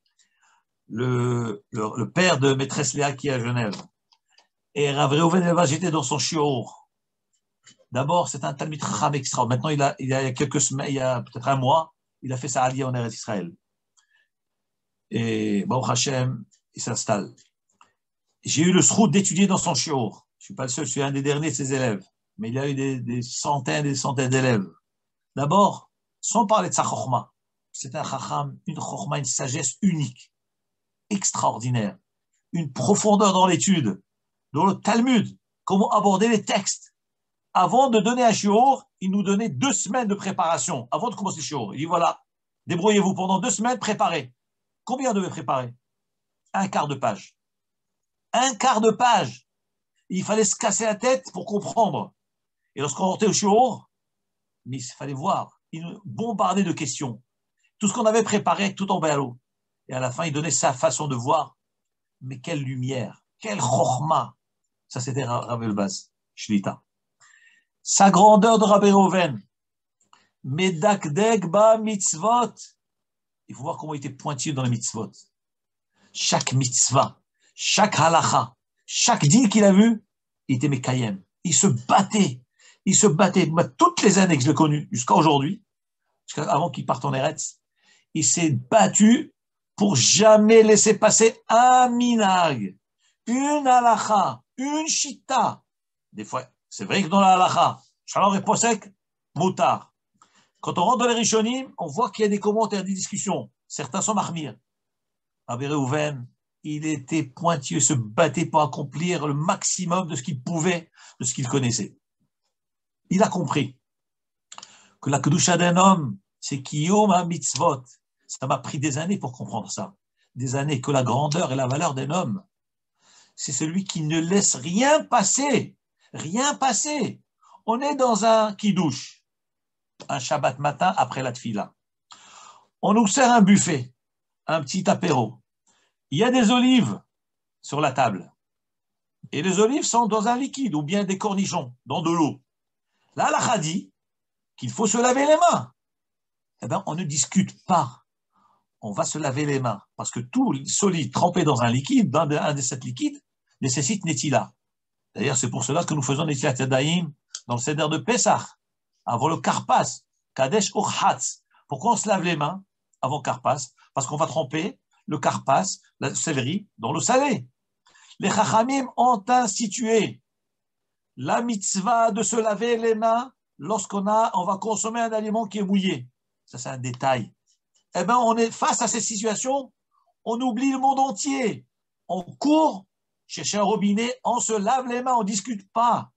Le, le, le père de maîtresse Léa qui est à Genève. Et Rav Reuven Elbaz, j'étais dans son shiur. D'abord, c'est un Talmid Chacham extra. Maintenant, il a, il a quelques semaines, il y a peut-être un mois, il a fait sa Aliyah en Eretz Israël. Et Baruch Hashem, il s'installe. J'ai eu le sroud d'étudier dans son shiur. Je ne suis pas le seul, je suis un des derniers de ses élèves. Mais il a eu des, des centaines et des centaines d'élèves. D'abord, sans parler de sa chokhma, c'est un chacham, une chokhma, une sagesse unique, extraordinaire, une profondeur dans l'étude, dans le Talmud, comment aborder les textes. Avant de donner un shiur, il nous donnait deux semaines de préparation, avant de commencer le shiur. Il dit voilà, débrouillez-vous pendant deux semaines, préparez. Combien devez préparer? Un quart de page. Un quart de page. Il fallait se casser la tête pour comprendre. Et lorsqu'on rentrait au shiur, mais il fallait voir, il nous bombardait de questions. Tout ce qu'on avait préparé, tout tombait à l'eau. Et à la fin, il donnait sa façon de voir. Mais quelle lumière, quelle chokhma. Ça, c'était Rav Elbaz, Shlita. Sa grandeur de Rabbi Reuven. Medakdek ba mitzvot. Il faut voir comment il était pointilleux dans les mitzvot. Chaque mitzvah, chaque halacha, chaque din qu'il a vu, il était mekayem. Il se battait. Il se battait. Moi, toutes les années que je l'ai connu, jusqu'à aujourd'hui, jusqu'à avant qu'il parte en Eretz, il s'est battu pour jamais laisser passer un minag, une halacha, une shita. Des fois, c'est vrai que dans la halacha, shalom et posek, moutar. Quand on rentre dans les rishonim, on voit qu'il y a des commentaires, des discussions. Certains sont marmir. Rabbi Reuven, il était pointilleux, se battait pour accomplir le maximum de ce qu'il pouvait, de ce qu'il connaissait. Il a compris que la kedusha d'un homme, c'est kiyom ha-mitzvot. Ça m'a pris des années pour comprendre ça. Des années que la grandeur et la valeur d'un homme, c'est celui qui ne laisse rien passer. Rien passer. On est dans un kiddush, un Shabbat matin après la tfila. On nous sert un buffet, un petit apéro. Il y a des olives sur la table. Et les olives sont dans un liquide ou bien des cornichons, dans de l'eau. Là, la dit qu'il faut se laver les mains. Eh bien, on ne discute pas. On va se laver les mains. Parce que tout solide trempé dans un liquide, dans un de ces liquides, nécessite Netila. D'ailleurs, c'est pour cela que nous faisons Netilat Yadayim dans le Seder de Pessah, avant le Karpas, Kadesh Urhatz. Pourquoi on se lave les mains avant Karpas? Parce qu'on va tremper le Karpas, la céleri, dans l'eau salée. Les Chachamim ont institué la mitzvah de se laver les mains lorsqu'on a, on va consommer un aliment qui est mouillé. Ça, c'est un détail. Eh bien, on est face à ces situations, on oublie le monde entier. On court chercher un robinet, on se lave les mains, on ne discute pas.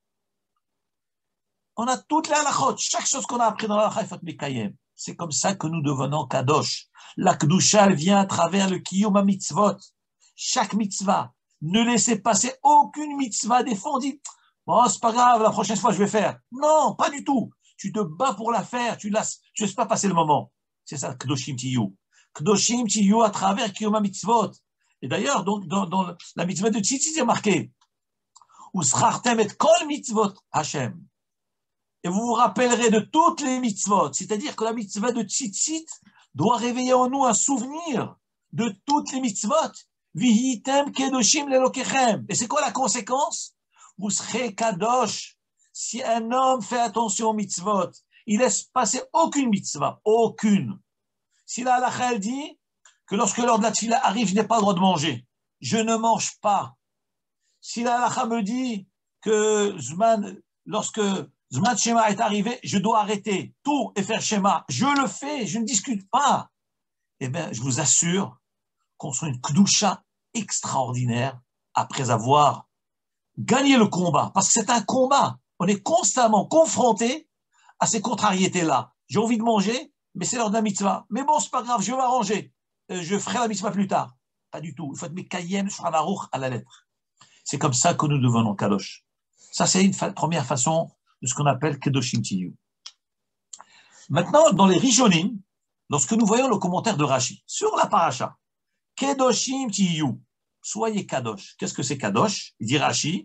On a toutes les halachot, chaque chose qu'on a appris dans la halakha, il faut être mekayem. C'est comme ça que nous devenons kadosh. La kedusha, elle vient à travers le kiyum mitzvot. Chaque mitzvah. Ne laissez passer aucune mitzvah défendue. Bon, c'est pas grave, la prochaine fois, je vais faire. Non, pas du tout. Tu te bats pour la faire, tu ne laisses pas passer le moment. C'est ça, Kedoshim Tiyu. Kedoshim Tiyu à travers Kiyom mitzvot. Et d'ailleurs, donc, dans, dans la mitzvah de Tzitzit, c'est marqué ou Srartem et Kol mitzvot Hashem. Et vous vous rappellerez de toutes les mitzvot, c'est-à-dire que la mitzvah de Tzitzit doit réveiller en nous un souvenir de toutes les mitzvot. Vihitem kedoshim lelokechem. Et c'est quoi la conséquence? Vous serez kadosh. Si un homme fait attention aux mitzvot, il laisse passer aucune mitzvah, aucune. Si la halakha dit que lorsque l'heure de la tfila arrive, je n'ai pas le droit de manger, je ne mange pas. Si la halakha me dit que Zman, lorsque Zman Shema est arrivé, je dois arrêter tout et faire Shema, je le fais, je ne discute pas. Eh bien, je vous assure qu'on soit une kdusha extraordinaire après avoir gagné le combat, parce que c'est un combat. On est constamment confronté à ces contrariétés-là. J'ai envie de manger, mais c'est l'heure de la mitzvah. Mais bon, c'est pas grave, je vais m'arranger. Je ferai la mitzvah plus tard. Pas du tout. Il faut être mekayem shulchan aruch à la lettre. C'est comme ça que nous devenons kadosh. Ça, c'est une fa- première façon de ce qu'on appelle kedoshim tiyu. Maintenant, dans les rishonim, lorsque nous voyons le commentaire de Rashi sur la paracha, kedoshim tiyu, soyez kadosh. Qu'est-ce que c'est kadosh? Il dit Rashi,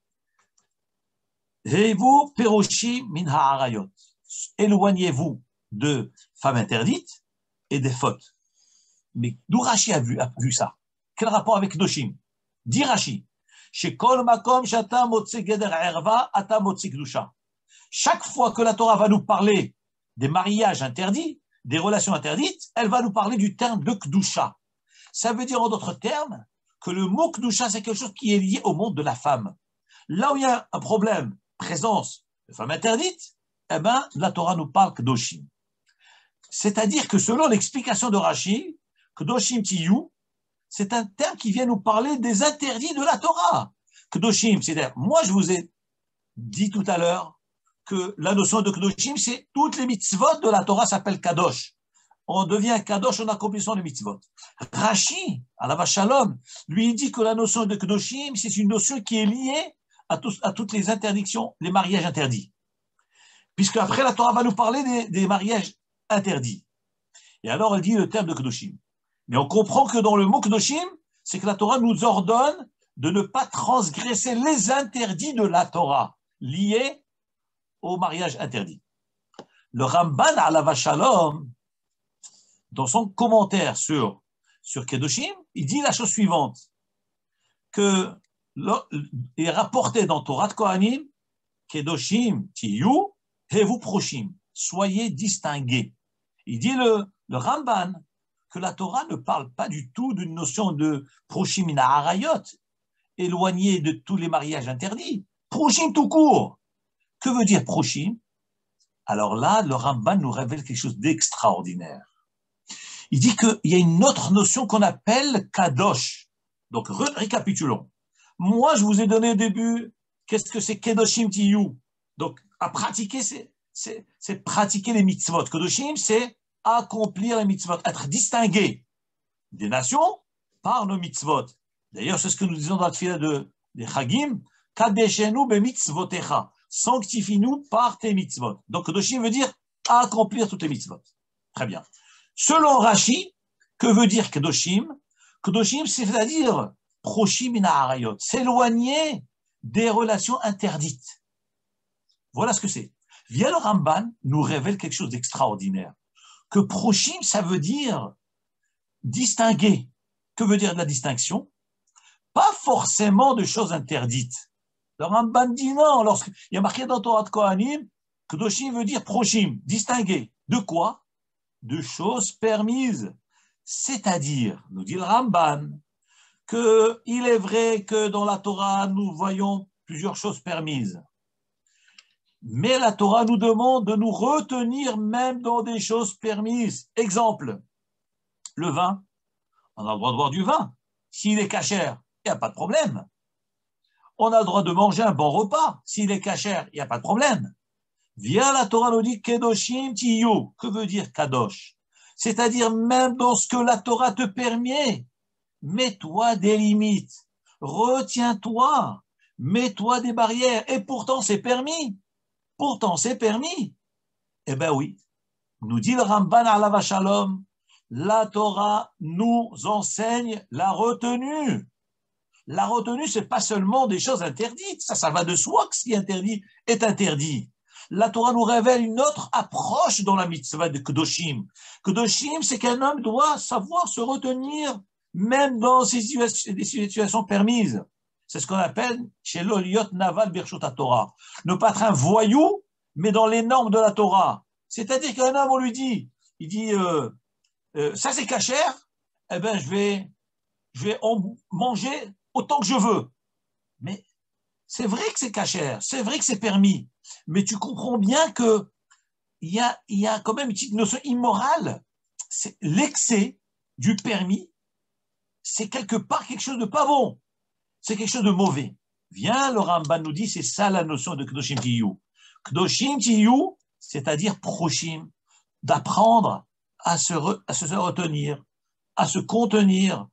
Heivu peroshi min ha'arayot. Éloignez-vous de femmes interdites et des fautes. Mais d'où Rashi a vu, a vu ça? Quel rapport avec Kedoshim? Dit Rashi, Shekol makom shata motze geder erva ata motze kedusha. Chaque fois que la Torah va nous parler des mariages interdits, des relations interdites, elle va nous parler du terme de kedusha. Ça veut dire en d'autres termes que le mot kedusha, c'est quelque chose qui est lié au monde de la femme. Là où il y a un problème, présence de femmes interdites, eh ben, la Torah nous parle kedoshim. C'est-à-dire que selon l'explication de Rashi, kedoshim tiyu, c'est un terme qui vient nous parler des interdits de la Torah. Kedoshim, c'est-à-dire, moi je vous ai dit tout à l'heure que la notion de kedoshim, c'est toutes les mitzvot de la Torah s'appellent kadosh. On devient kadosh en accomplissant les mitzvot. Rashi, Alav Shalom, lui dit que la notion de kedoshim, c'est une notion qui est liée à, tous, à toutes les interdictions, les mariages interdits. Puisque après la Torah va nous parler des, des mariages interdits. Et alors elle dit le terme de kedoshim. Mais on comprend que dans le mot kedoshim, c'est que la Torah nous ordonne de ne pas transgresser les interdits de la Torah liés au mariage interdit. Le Ramban Alav Shalom, dans son commentaire sur, sur kedoshim, il dit la chose suivante, que il est rapporté dans Torah de Kohanim, kedoshim tiyu, hevu proshim, soyez distingués. Il dit le, le Ramban que la Torah ne parle pas du tout d'une notion de proshim min ha'arayot, éloigné de tous les mariages interdits. Proshim tout court. Que veut dire proshim? Alors là, le Ramban nous révèle quelque chose d'extraordinaire. Il dit qu'il y a une autre notion qu'on appelle kadosh. Donc, ré- récapitulons. Moi, je vous ai donné au début, qu'est-ce que c'est kedoshim tiyu? Donc, à pratiquer, c'est, c'est, c'est pratiquer les mitzvot. Kedoshim, c'est accomplir les mitzvot, être distingué des nations par nos mitzvot. D'ailleurs, c'est ce que nous disons dans la tefila de, des Chagim, kadeshenu be mitzvotecha, sanctifie-nous par tes mitzvot. Donc, kedoshim veut dire accomplir toutes les mitzvot. Très bien. Selon Rashi, que veut dire kedoshim? Kedoshim, c'est-à-dire proshim min ha'arayot, s'éloigner des relations interdites. Voilà ce que c'est. Via le Ramban nous révèle quelque chose d'extraordinaire. Que proshim, ça veut dire distinguer. Que veut dire de la distinction? Pas forcément de choses interdites. Le Ramban dit non. Lorsqu'il y a marqué dans Torah de Kohanim, kedoshim veut dire proshim, distinguer. De quoi? De choses permises. C'est-à-dire, nous dit le Ramban, qu'il est vrai que dans la Torah, nous voyons plusieurs choses permises. Mais la Torah nous demande de nous retenir même dans des choses permises. Exemple, le vin. On a le droit de boire du vin. S'il est cachère, il n'y a pas de problème. On a le droit de manger un bon repas. S'il est cachère, il n'y a pas de problème. Via la Torah nous dit kedoshim tiyu. Que veut dire kadosh? C'est-à-dire même dans ce que la Torah te permet, mets-toi des limites. Retiens-toi. Mets-toi des barrières. Et pourtant, c'est permis. Pourtant, c'est permis. Eh bien oui, nous dit le Ramban Alav Shalom, la Torah nous enseigne la retenue. La retenue, ce n'est pas seulement des choses interdites. Ça, ça va de soi que ce qui est interdit est interdit. La Torah nous révèle une autre approche dans la mitzvah de Kedoshim. Kedoshim, c'est qu'un homme doit savoir se retenir, même dans ces situations, des situations permises. C'est ce qu'on appelle chez l'Oliot Naval Birshot Torah. Ne pas être un voyou, mais dans les normes de la Torah. C'est-à-dire qu'un homme, on lui dit, il dit, euh, euh, ça c'est cachère, eh bien je vais, je vais en manger autant que je veux. Mais c'est vrai que c'est cachère, c'est vrai que c'est permis, mais tu comprends bien qu'il y a, il y a quand même une petite notion immorale. C'est l'excès du permis, c'est quelque part quelque chose de pas bon, c'est quelque chose de mauvais. Viens, le Ramban nous dit, c'est ça la notion de Kedoshim Tiyu. Kedoshim Tiyu, c'est-à-dire prochim, d'apprendre à se, re, à se retenir, à se contenir,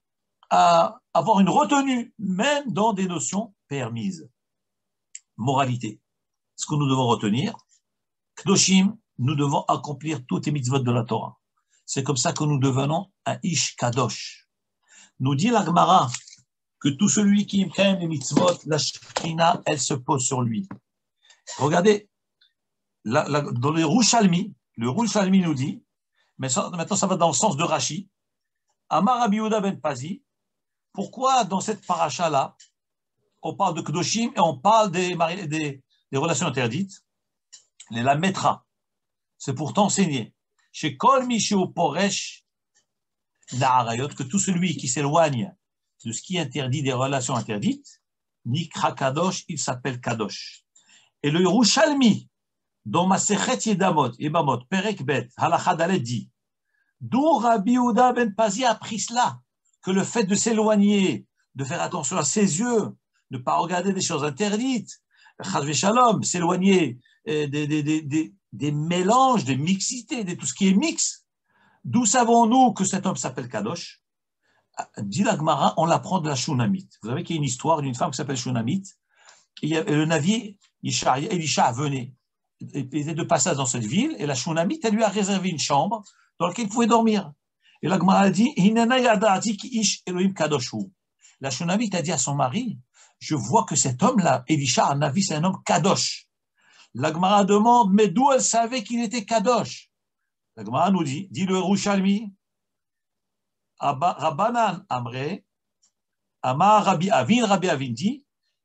à avoir une retenue, même dans des notions permises. Moralité. Ce que nous devons retenir, Kedoshim, nous devons accomplir toutes les mitzvot de la Torah. C'est comme ça que nous devenons un Ish Kadosh. Nous dit la Gemara que tout celui qui aime les mitzvot, la Shekhinah, elle se pose sur lui. Regardez, la, la, dans le Rouchalmi, le Rouchalmi nous dit, mais ça, maintenant ça va dans le sens de Rashi, Amar Rabbi Yehuda ben Pazi, pourquoi dans cette paracha-là, on parle de Kedoshim et on parle des, des, des relations interdites, les la metra, c'est pour t'enseigner, chez Kol Mishio Poresh, Na'arayot, que tout celui qui s'éloigne de ce qui est interdit des relations interdites, Nikra Kadosh, il s'appelle Kadosh. Et le Yerushalmi, dans Masechet Yedamot, Ebamot, Perek Bet, Halakha Dalet dit, d'où Rabbi Yehuda ben Pazi a pris cela, que le fait de s'éloigner, de faire attention à ses yeux, ne pas regarder des choses interdites, Chazve Shalom, s'éloigner des, des, des, des, des mélanges, des mixités, de tout ce qui est mix. D'où savons-nous que cet homme s'appelle Kadosh? Dit la Gemara, on l'apprend de la Shunamite. Vous savez qu'il y a une histoire d'une femme qui s'appelle Shunamite. Et le Navi, Elisha venait, il était de passage dans cette ville, et la Shunamite, elle lui a réservé une chambre dans laquelle il pouvait dormir. Et la Gemara a dit, la Shunamite a dit à son mari, je vois que cet homme-là, Elisha, un Navi, c'est un homme Kadosh. La Gemara demande, mais d'où elle savait qu'il était Kadosh? La Gemara nous dit, dit le Yerushalmi, Rabbanan Amre, Amar Rabbi Avin, Rabbi Avin dit,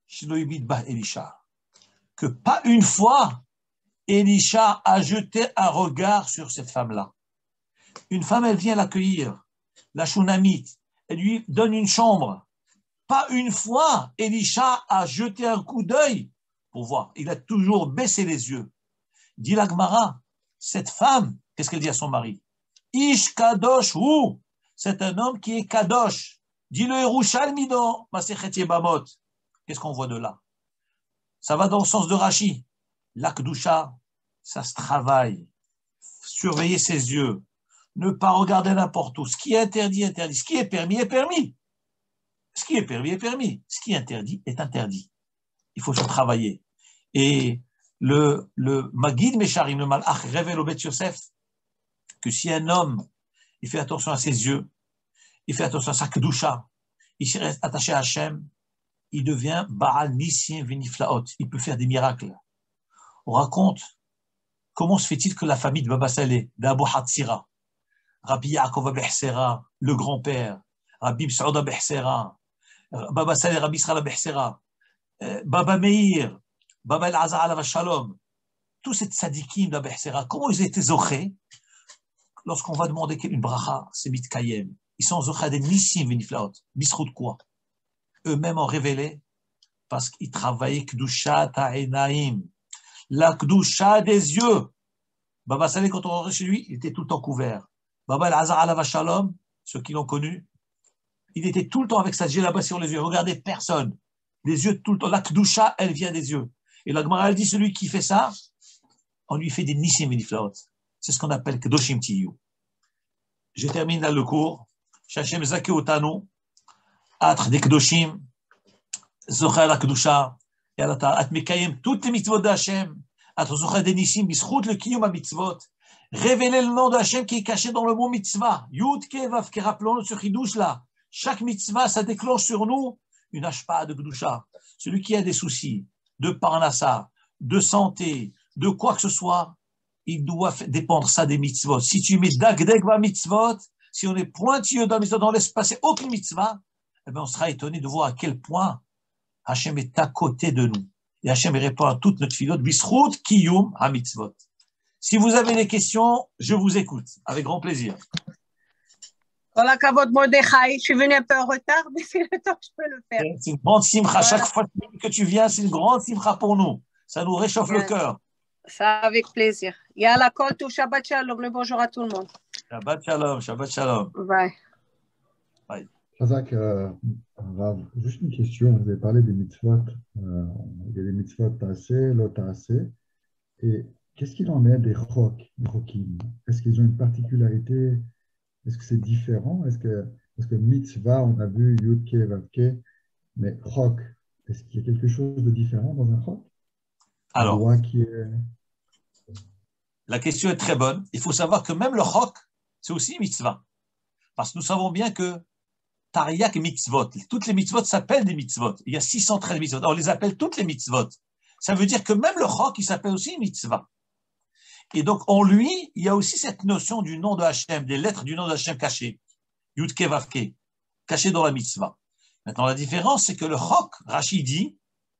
Elisha, que pas une fois, Elisha a jeté un regard sur cette femme-là. Une femme, elle vient l'accueillir, la Shunamite, elle lui donne une chambre. Pas une fois, Elisha a jeté un coup d'œil pour voir. Il a toujours baissé les yeux. Dit la Gemara, cette femme, qu'est-ce qu'elle dit à son mari? Ish Kadosh, ou c'est un homme qui est Kadosh. Dit le Yerushalmi dans Masechet Yebamot. Qu'est-ce qu'on voit de là? Ça va dans le sens de Rashi. L'Akdusha, ça se travaille. Surveiller ses yeux. Ne pas regarder n'importe où. Ce qui est interdit, interdit. Ce qui est permis, est permis. Ce qui est permis, est permis. Ce qui est interdit, est interdit. Il faut se travailler. Et le, le Magid Mesharim, le Malach, révèle au Bet Yosef que si un homme, il fait attention à ses yeux, il fait attention à sa Kedusha, il s'y reste attaché à Hachem, il devient Baal Nissim Veniflaot. Il peut faire des miracles. On raconte comment se fait-il que la famille de Baba Saleh, d'Abu Hatzira, Rabbi Yaakov Abehsera, le grand-père, Rabbi Saouda Behsera, Baba Saleh, Rabbi Israël Behsera, Baba Meir, Baba El-Azhar Alav Shalom, tous ces tzadikim d'Abehsera, comment ils étaient zochés? Lorsqu'on va demander une bracha, c'est mitkayem. Ils sont zochés des nissim veniflaot. Bisrout quoi? Eux-mêmes ont révélé parce qu'ils travaillaient Kedusha Ta'enaim, la Kedusha des yeux. Baba Saleh, quand on rentrait chez lui, il était tout le temps couvert. Baba El-Azhar Alav Shalom, ceux qui l'ont connu, il était tout le temps avec sa djellaba sur les yeux. Regardez personne. Les yeux tout le temps. La Kedusha, elle vient des yeux. Et la Gemara, elle dit, celui qui fait ça, on lui fait des nissim veniflaot. C'est ce qu'on appelle Kedoshim Tiyu. Je termine là le cours. Shachem Zake Otano, Atre des Kedoshim, Zochar la Kedusha, Yalata, At Mekayem, toutes les mitzvot d'Hachem, Atre Zochar des Nissim, Bisrout le Kiyum à mitzvot, révéler le nom d'Hachem qui est caché dans le mot mitzvah. Yud Kevav, qui rappelons-le sur Hidush là. Chaque mitzvah, ça déclenche sur nous une ashpa de Gdusha, celui qui a des soucis de parnassa, de santé, de quoi que ce soit, il doit dépendre ça des mitzvot. Si tu mets dagdeg va mitzvot, si on est pointilleux dans les mitzvot, on ne laisse passer aucune mitzvah, eh bien on sera étonné de voir à quel point Hachem est à côté de nous. Et Hachem répond à toute notre filote, bisrout kiyum ha mitzvot. Si vous avez des questions, je vous écoute, avec grand plaisir. Kol hakavod Mordechai, je suis venu un peu en retard, mais c'est le temps que je peux le faire. C'est une grande simcha. Voilà. Chaque fois que tu viens, c'est une grande simcha pour nous. Ça nous réchauffe Bien. le cœur. Ça, avec plaisir. Yalla kol tout, Shabbat shalom, le bonjour à tout le monde. Shabbat shalom, Shabbat shalom. Bye. Bye. Razak, euh, Rav, juste une question. Vous avez parlé des mitzvot. Euh, il y a des mitzvot tassé, l'autre tassé. Et qu'est-ce qu'il en est des chok, des chokim? Est-ce qu'ils ont une particularité? Est-ce que c'est différent? Est-ce que, parce que mitzvah, on a vu yudke, vavke, mais chok, est-ce qu'il y a quelque chose de différent dans un chok? Alors, loi qui est... la question est très bonne. Il faut savoir que même le chok, c'est aussi mitzvah. Parce que nous savons bien que Tariyak mitzvot, toutes les mitzvot s'appellent des mitzvot. Il y a six cent treize mitzvot. On les appelle toutes les mitzvot. Ça veut dire que même le chok, il s'appelle aussi mitzvah. Et donc, en lui, il y a aussi cette notion du nom de Hachem, des lettres du nom de Hachem cachées. Yudke Vavke, cachées dans la mitzvah. Maintenant, la différence, c'est que le chok, Rashi dit,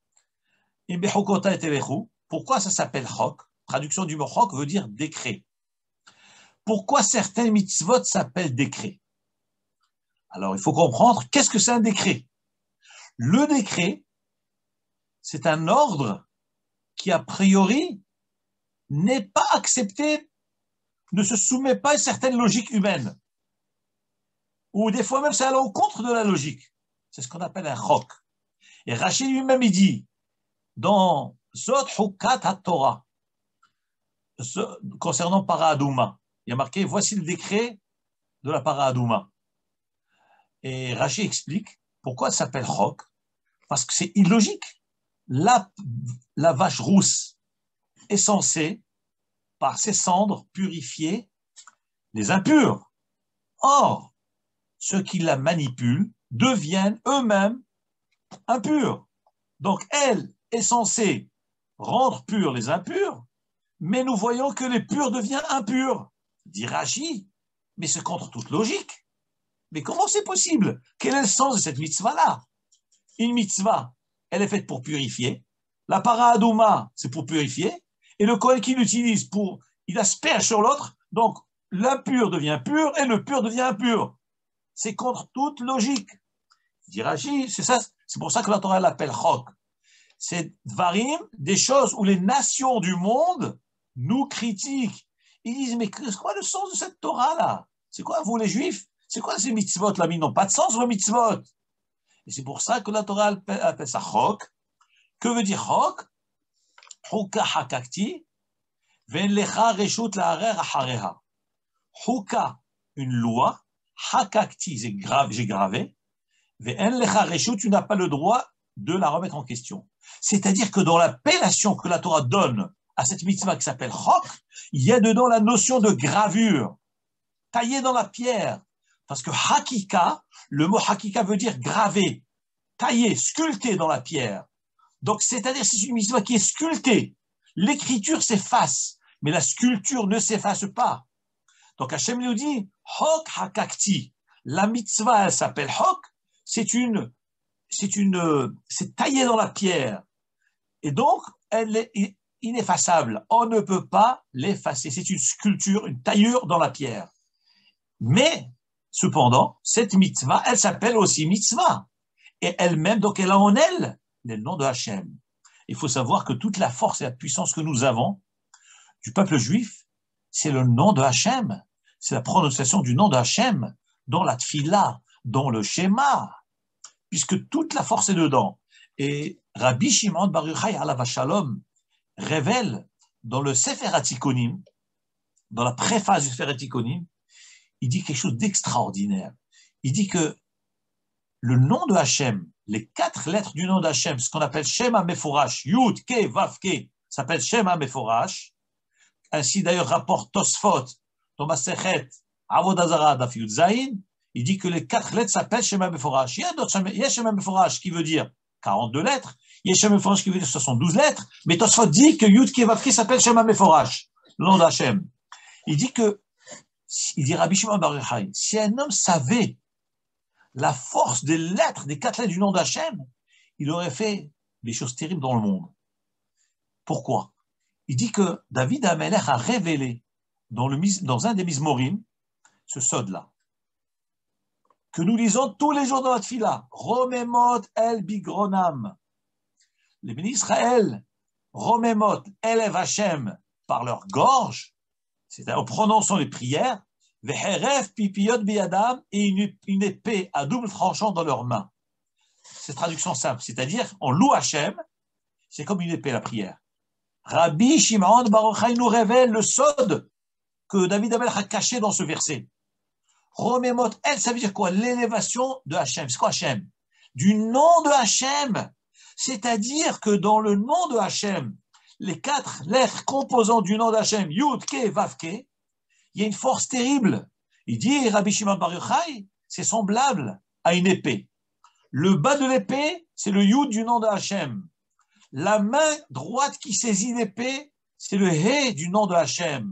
pourquoi ça s'appelle chok? Traduction du mot chok veut dire décret. Pourquoi certains mitzvot s'appellent décret? Alors, il faut comprendre, qu'est-ce que c'est un décret? Le décret, c'est un ordre qui, a priori, n'est pas accepté, ne se soumet pas à une certaine logique humaine. Ou des fois même, c'est à l'encontre de la logique. C'est ce qu'on appelle un chok. Et Rachid lui-même, il dit, dans Zot Hukat HaTorah, concernant Para-Adouma, il y a marqué, voici le décret de la Para-Adouma. Et Rachid explique pourquoi ça s'appelle chok. Parce que c'est illogique. La, la vache rousse est censée, par ses cendres, purifier les impurs. Or, ceux qui la manipulent deviennent eux-mêmes impurs. Donc, elle est censée rendre purs les impurs, mais nous voyons que les purs deviennent impurs. Dit Rashi, mais c'est contre toute logique. Mais comment c'est possible? Quel est le sens de cette mitzvah-là? Une mitzvah, elle est faite pour purifier. La para-adouma, c'est pour purifier. Et le Kohen qui l'utilise pour, il asperge sur l'autre, donc l'impur devient pur et le pur devient impur. C'est contre toute logique. Dit Rashi, c'est ça, c'est pour ça que la Torah l'appelle chok. C'est dvarim, des choses où les nations du monde nous critiquent. Ils disent, mais c'est quoi le sens de cette Torah-là? C'est quoi, vous les Juifs? C'est quoi ces mitzvot-là? Mais ils n'ont pas de sens, vos mitzvot. Et c'est pour ça que la Torah appelle, appelle ça chok. Que veut dire chok? Huka hakakti, ven lecha reshut la'arer achareha. Huka, une loi, hakakti, j'ai gravé, j'ai gravé, ven lecha reshut, tu n'as pas le droit de la remettre en question. C'est-à-dire que dans l'appellation que la Torah donne à cette mitzvah qui s'appelle chok, il y a dedans la notion de gravure, taillée dans la pierre. Parce que hakika, le mot hakika veut dire gravé, taillé, sculpté dans la pierre. Donc, c'est-à-dire, c'est une mitzvah qui est sculptée. L'écriture s'efface, mais la sculpture ne s'efface pas. Donc, Hachem nous dit, Hok hakakti. La mitzvah, elle s'appelle Hok. C'est une, c'est une, c'est taillé dans la pierre. Et donc, elle est ineffaçable. On ne peut pas l'effacer. C'est une sculpture, une taillure dans la pierre. Mais, cependant, cette mitzvah, elle s'appelle aussi mitzvah. Et elle-même, donc, elle a en elle le nom de Hachem. Il faut savoir que toute la force et la puissance que nous avons du peuple juif, c'est le nom de Hachem. C'est la prononciation du nom de Hachem dans la tfila, dans le schéma, puisque toute la force est dedans. Et Rabbi Shimon Bar Yochai alav shalom révèle dans le Sefer HaTzikonim, dans la préface du Sefer HaTzikonim, il dit quelque chose d'extraordinaire. Il dit que le nom de Hachem, les quatre lettres du nom d'Hachem, ce qu'on appelle Shem HaMeforash, Yud, Ke, Vav, Ke, s'appelle Shem HaMeforash. Ainsi d'ailleurs rapporte Tosfot, Thomas Sechet, Avodah Zarah, Daf Yud Zayin. il dit que les quatre lettres s'appellent Shema Meforash. Il y a d'autres Shema, il y a Shema Meforash qui veut dire quarante-deux lettres, il y a Shema Meforash qui veut dire soixante-douze lettres, mais Tosfot dit que Yud Kei Vav Kei s'appelle Shema Meforash, le nom d'Hachem. Il dit que, il dit Rabbi Shimon Bar Yochai, si un homme savait la force des lettres, des quatre lettres du nom d'Hachem, il aurait fait des choses terribles dans le monde. Pourquoi? Il dit que David Amelech a révélé dans, le, dans un des Mizmorim, ce sod-là, que nous lisons tous les jours dans la Tfila, Romemot el Bigronam. Les bénis Israël, Romemot élèvent Hachem par leur gorge, c'est-à-dire en prononçant les prières, Veheref pipiyot biyadam, et une, une épée à double tranchant dans leurs mains. C'est traduction simple, c'est-à-dire on loue Hachem, c'est comme une épée la prière. Rabbi Shimon Bar Yochai nous révèle le sod que David Amelech a caché dans ce verset. Romemot el, ça veut dire quoi? L'élévation de Hachem. C'est quoi Hachem? Du nom de Hachem. C'est-à-dire que dans le nom de Hachem, les quatre lettres composant du nom d'Hachem, Yud, Ke, Vav, Ke, il y a une force terrible. Il dit, Rabbi Shimon Bar Yochai, c'est semblable à une épée. Le bas de l'épée, c'est le Yud du nom de Hachem. La main droite qui saisit l'épée, c'est le He du nom de Hachem.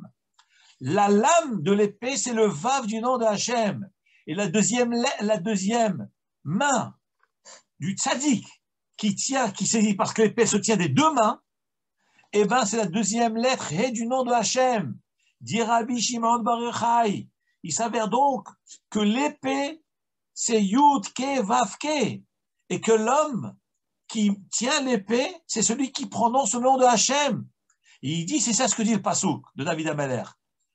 La lame de l'épée, c'est le Vav du nom de Hachem. Et la deuxième, la deuxième main du tzaddik qui tient, qui saisit, parce que l'épée se tient des deux mains, eh ben, c'est la deuxième lettre He du nom de Hachem. Dit Rabbi Shimon Bar Yochai. Il s'avère donc que l'épée, c'est Yud Ke Vav Ke. Et que l'homme qui tient l'épée, c'est celui qui prononce le nom de Hachem. Et il dit, c'est ça ce que dit le Passouk de David Amelech.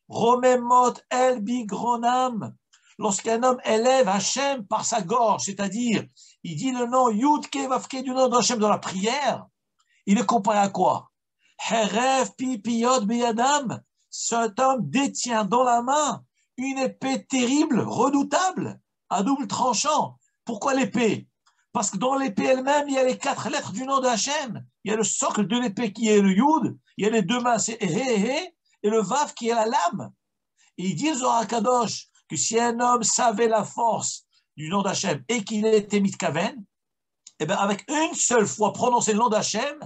Romemot el bigronam. Lorsqu'un homme élève Hachem par sa gorge, c'est-à-dire, il dit le nom Yud Ke Vav Ke du nom de Hachem dans la prière, il est comparé à quoi? Heref pipiyot biyadam. Cet homme détient dans la main une épée terrible, redoutable, à double tranchant. Pourquoi l'épée? Parce que dans l'épée elle-même, il y a les quatre lettres du nom de Hachem. Il y a le socle de l'épée qui est le Yud, il y a les deux mains, c'est He He, et le Vav qui est la lame. Et il dit le Zohar Kadosh que si un homme savait la force du nom d'Hachem et qu'il était mitkaven, eh bien avec une seule fois prononcer le nom d'Hachem,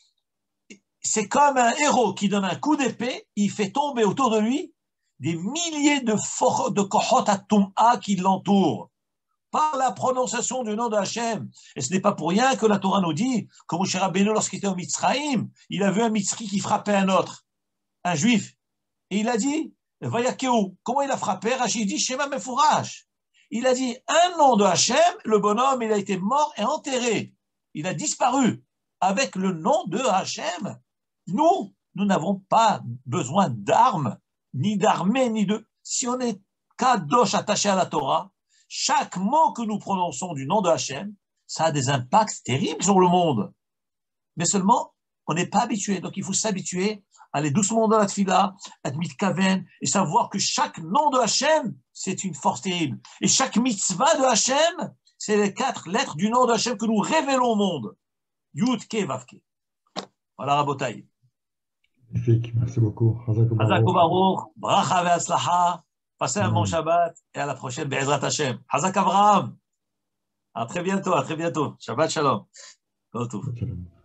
c'est comme un héros qui donne un coup d'épée, il fait tomber autour de lui des milliers de, de kohot atum'a qui l'entourent par la prononciation du nom de Hachem. Et ce n'est pas pour rien que la Torah nous dit, comme Moshe Rabbeinu lorsqu'il était au Mitzraïm, il a vu un Mitzri qui frappait un autre, un juif, et il a dit, Vayakeu, comment il a frappé? Rachid dit, Shema Mefourash. Il a dit un nom de Hachem, le bonhomme, il a été mort et enterré. Il a disparu avec le nom de Hachem. Nous, nous n'avons pas besoin d'armes, ni d'armée, ni de... Si on est kadosh attaché à la Torah, chaque mot que nous prononçons du nom de Hachem, ça a des impacts terribles sur le monde. Mais seulement, on n'est pas habitué. Donc, il faut s'habituer à aller doucement dans la tfila, à mitkaven, et savoir que chaque nom de Hachem, c'est une force terrible. Et chaque mitzvah de Hachem, c'est les quatre lettres du nom de Hachem que nous révélons au monde. Yud Ke Vav Ke. Voilà, Rabotai. Magnifique, merci beaucoup. Hazakou Baruch, bracha ve'atzlacha, passez un bon Shabbat et à la prochaine, Be'ezrat Hashem. Hazak Avraham, à très bientôt, à très bientôt. Shabbat Shalom. Go to.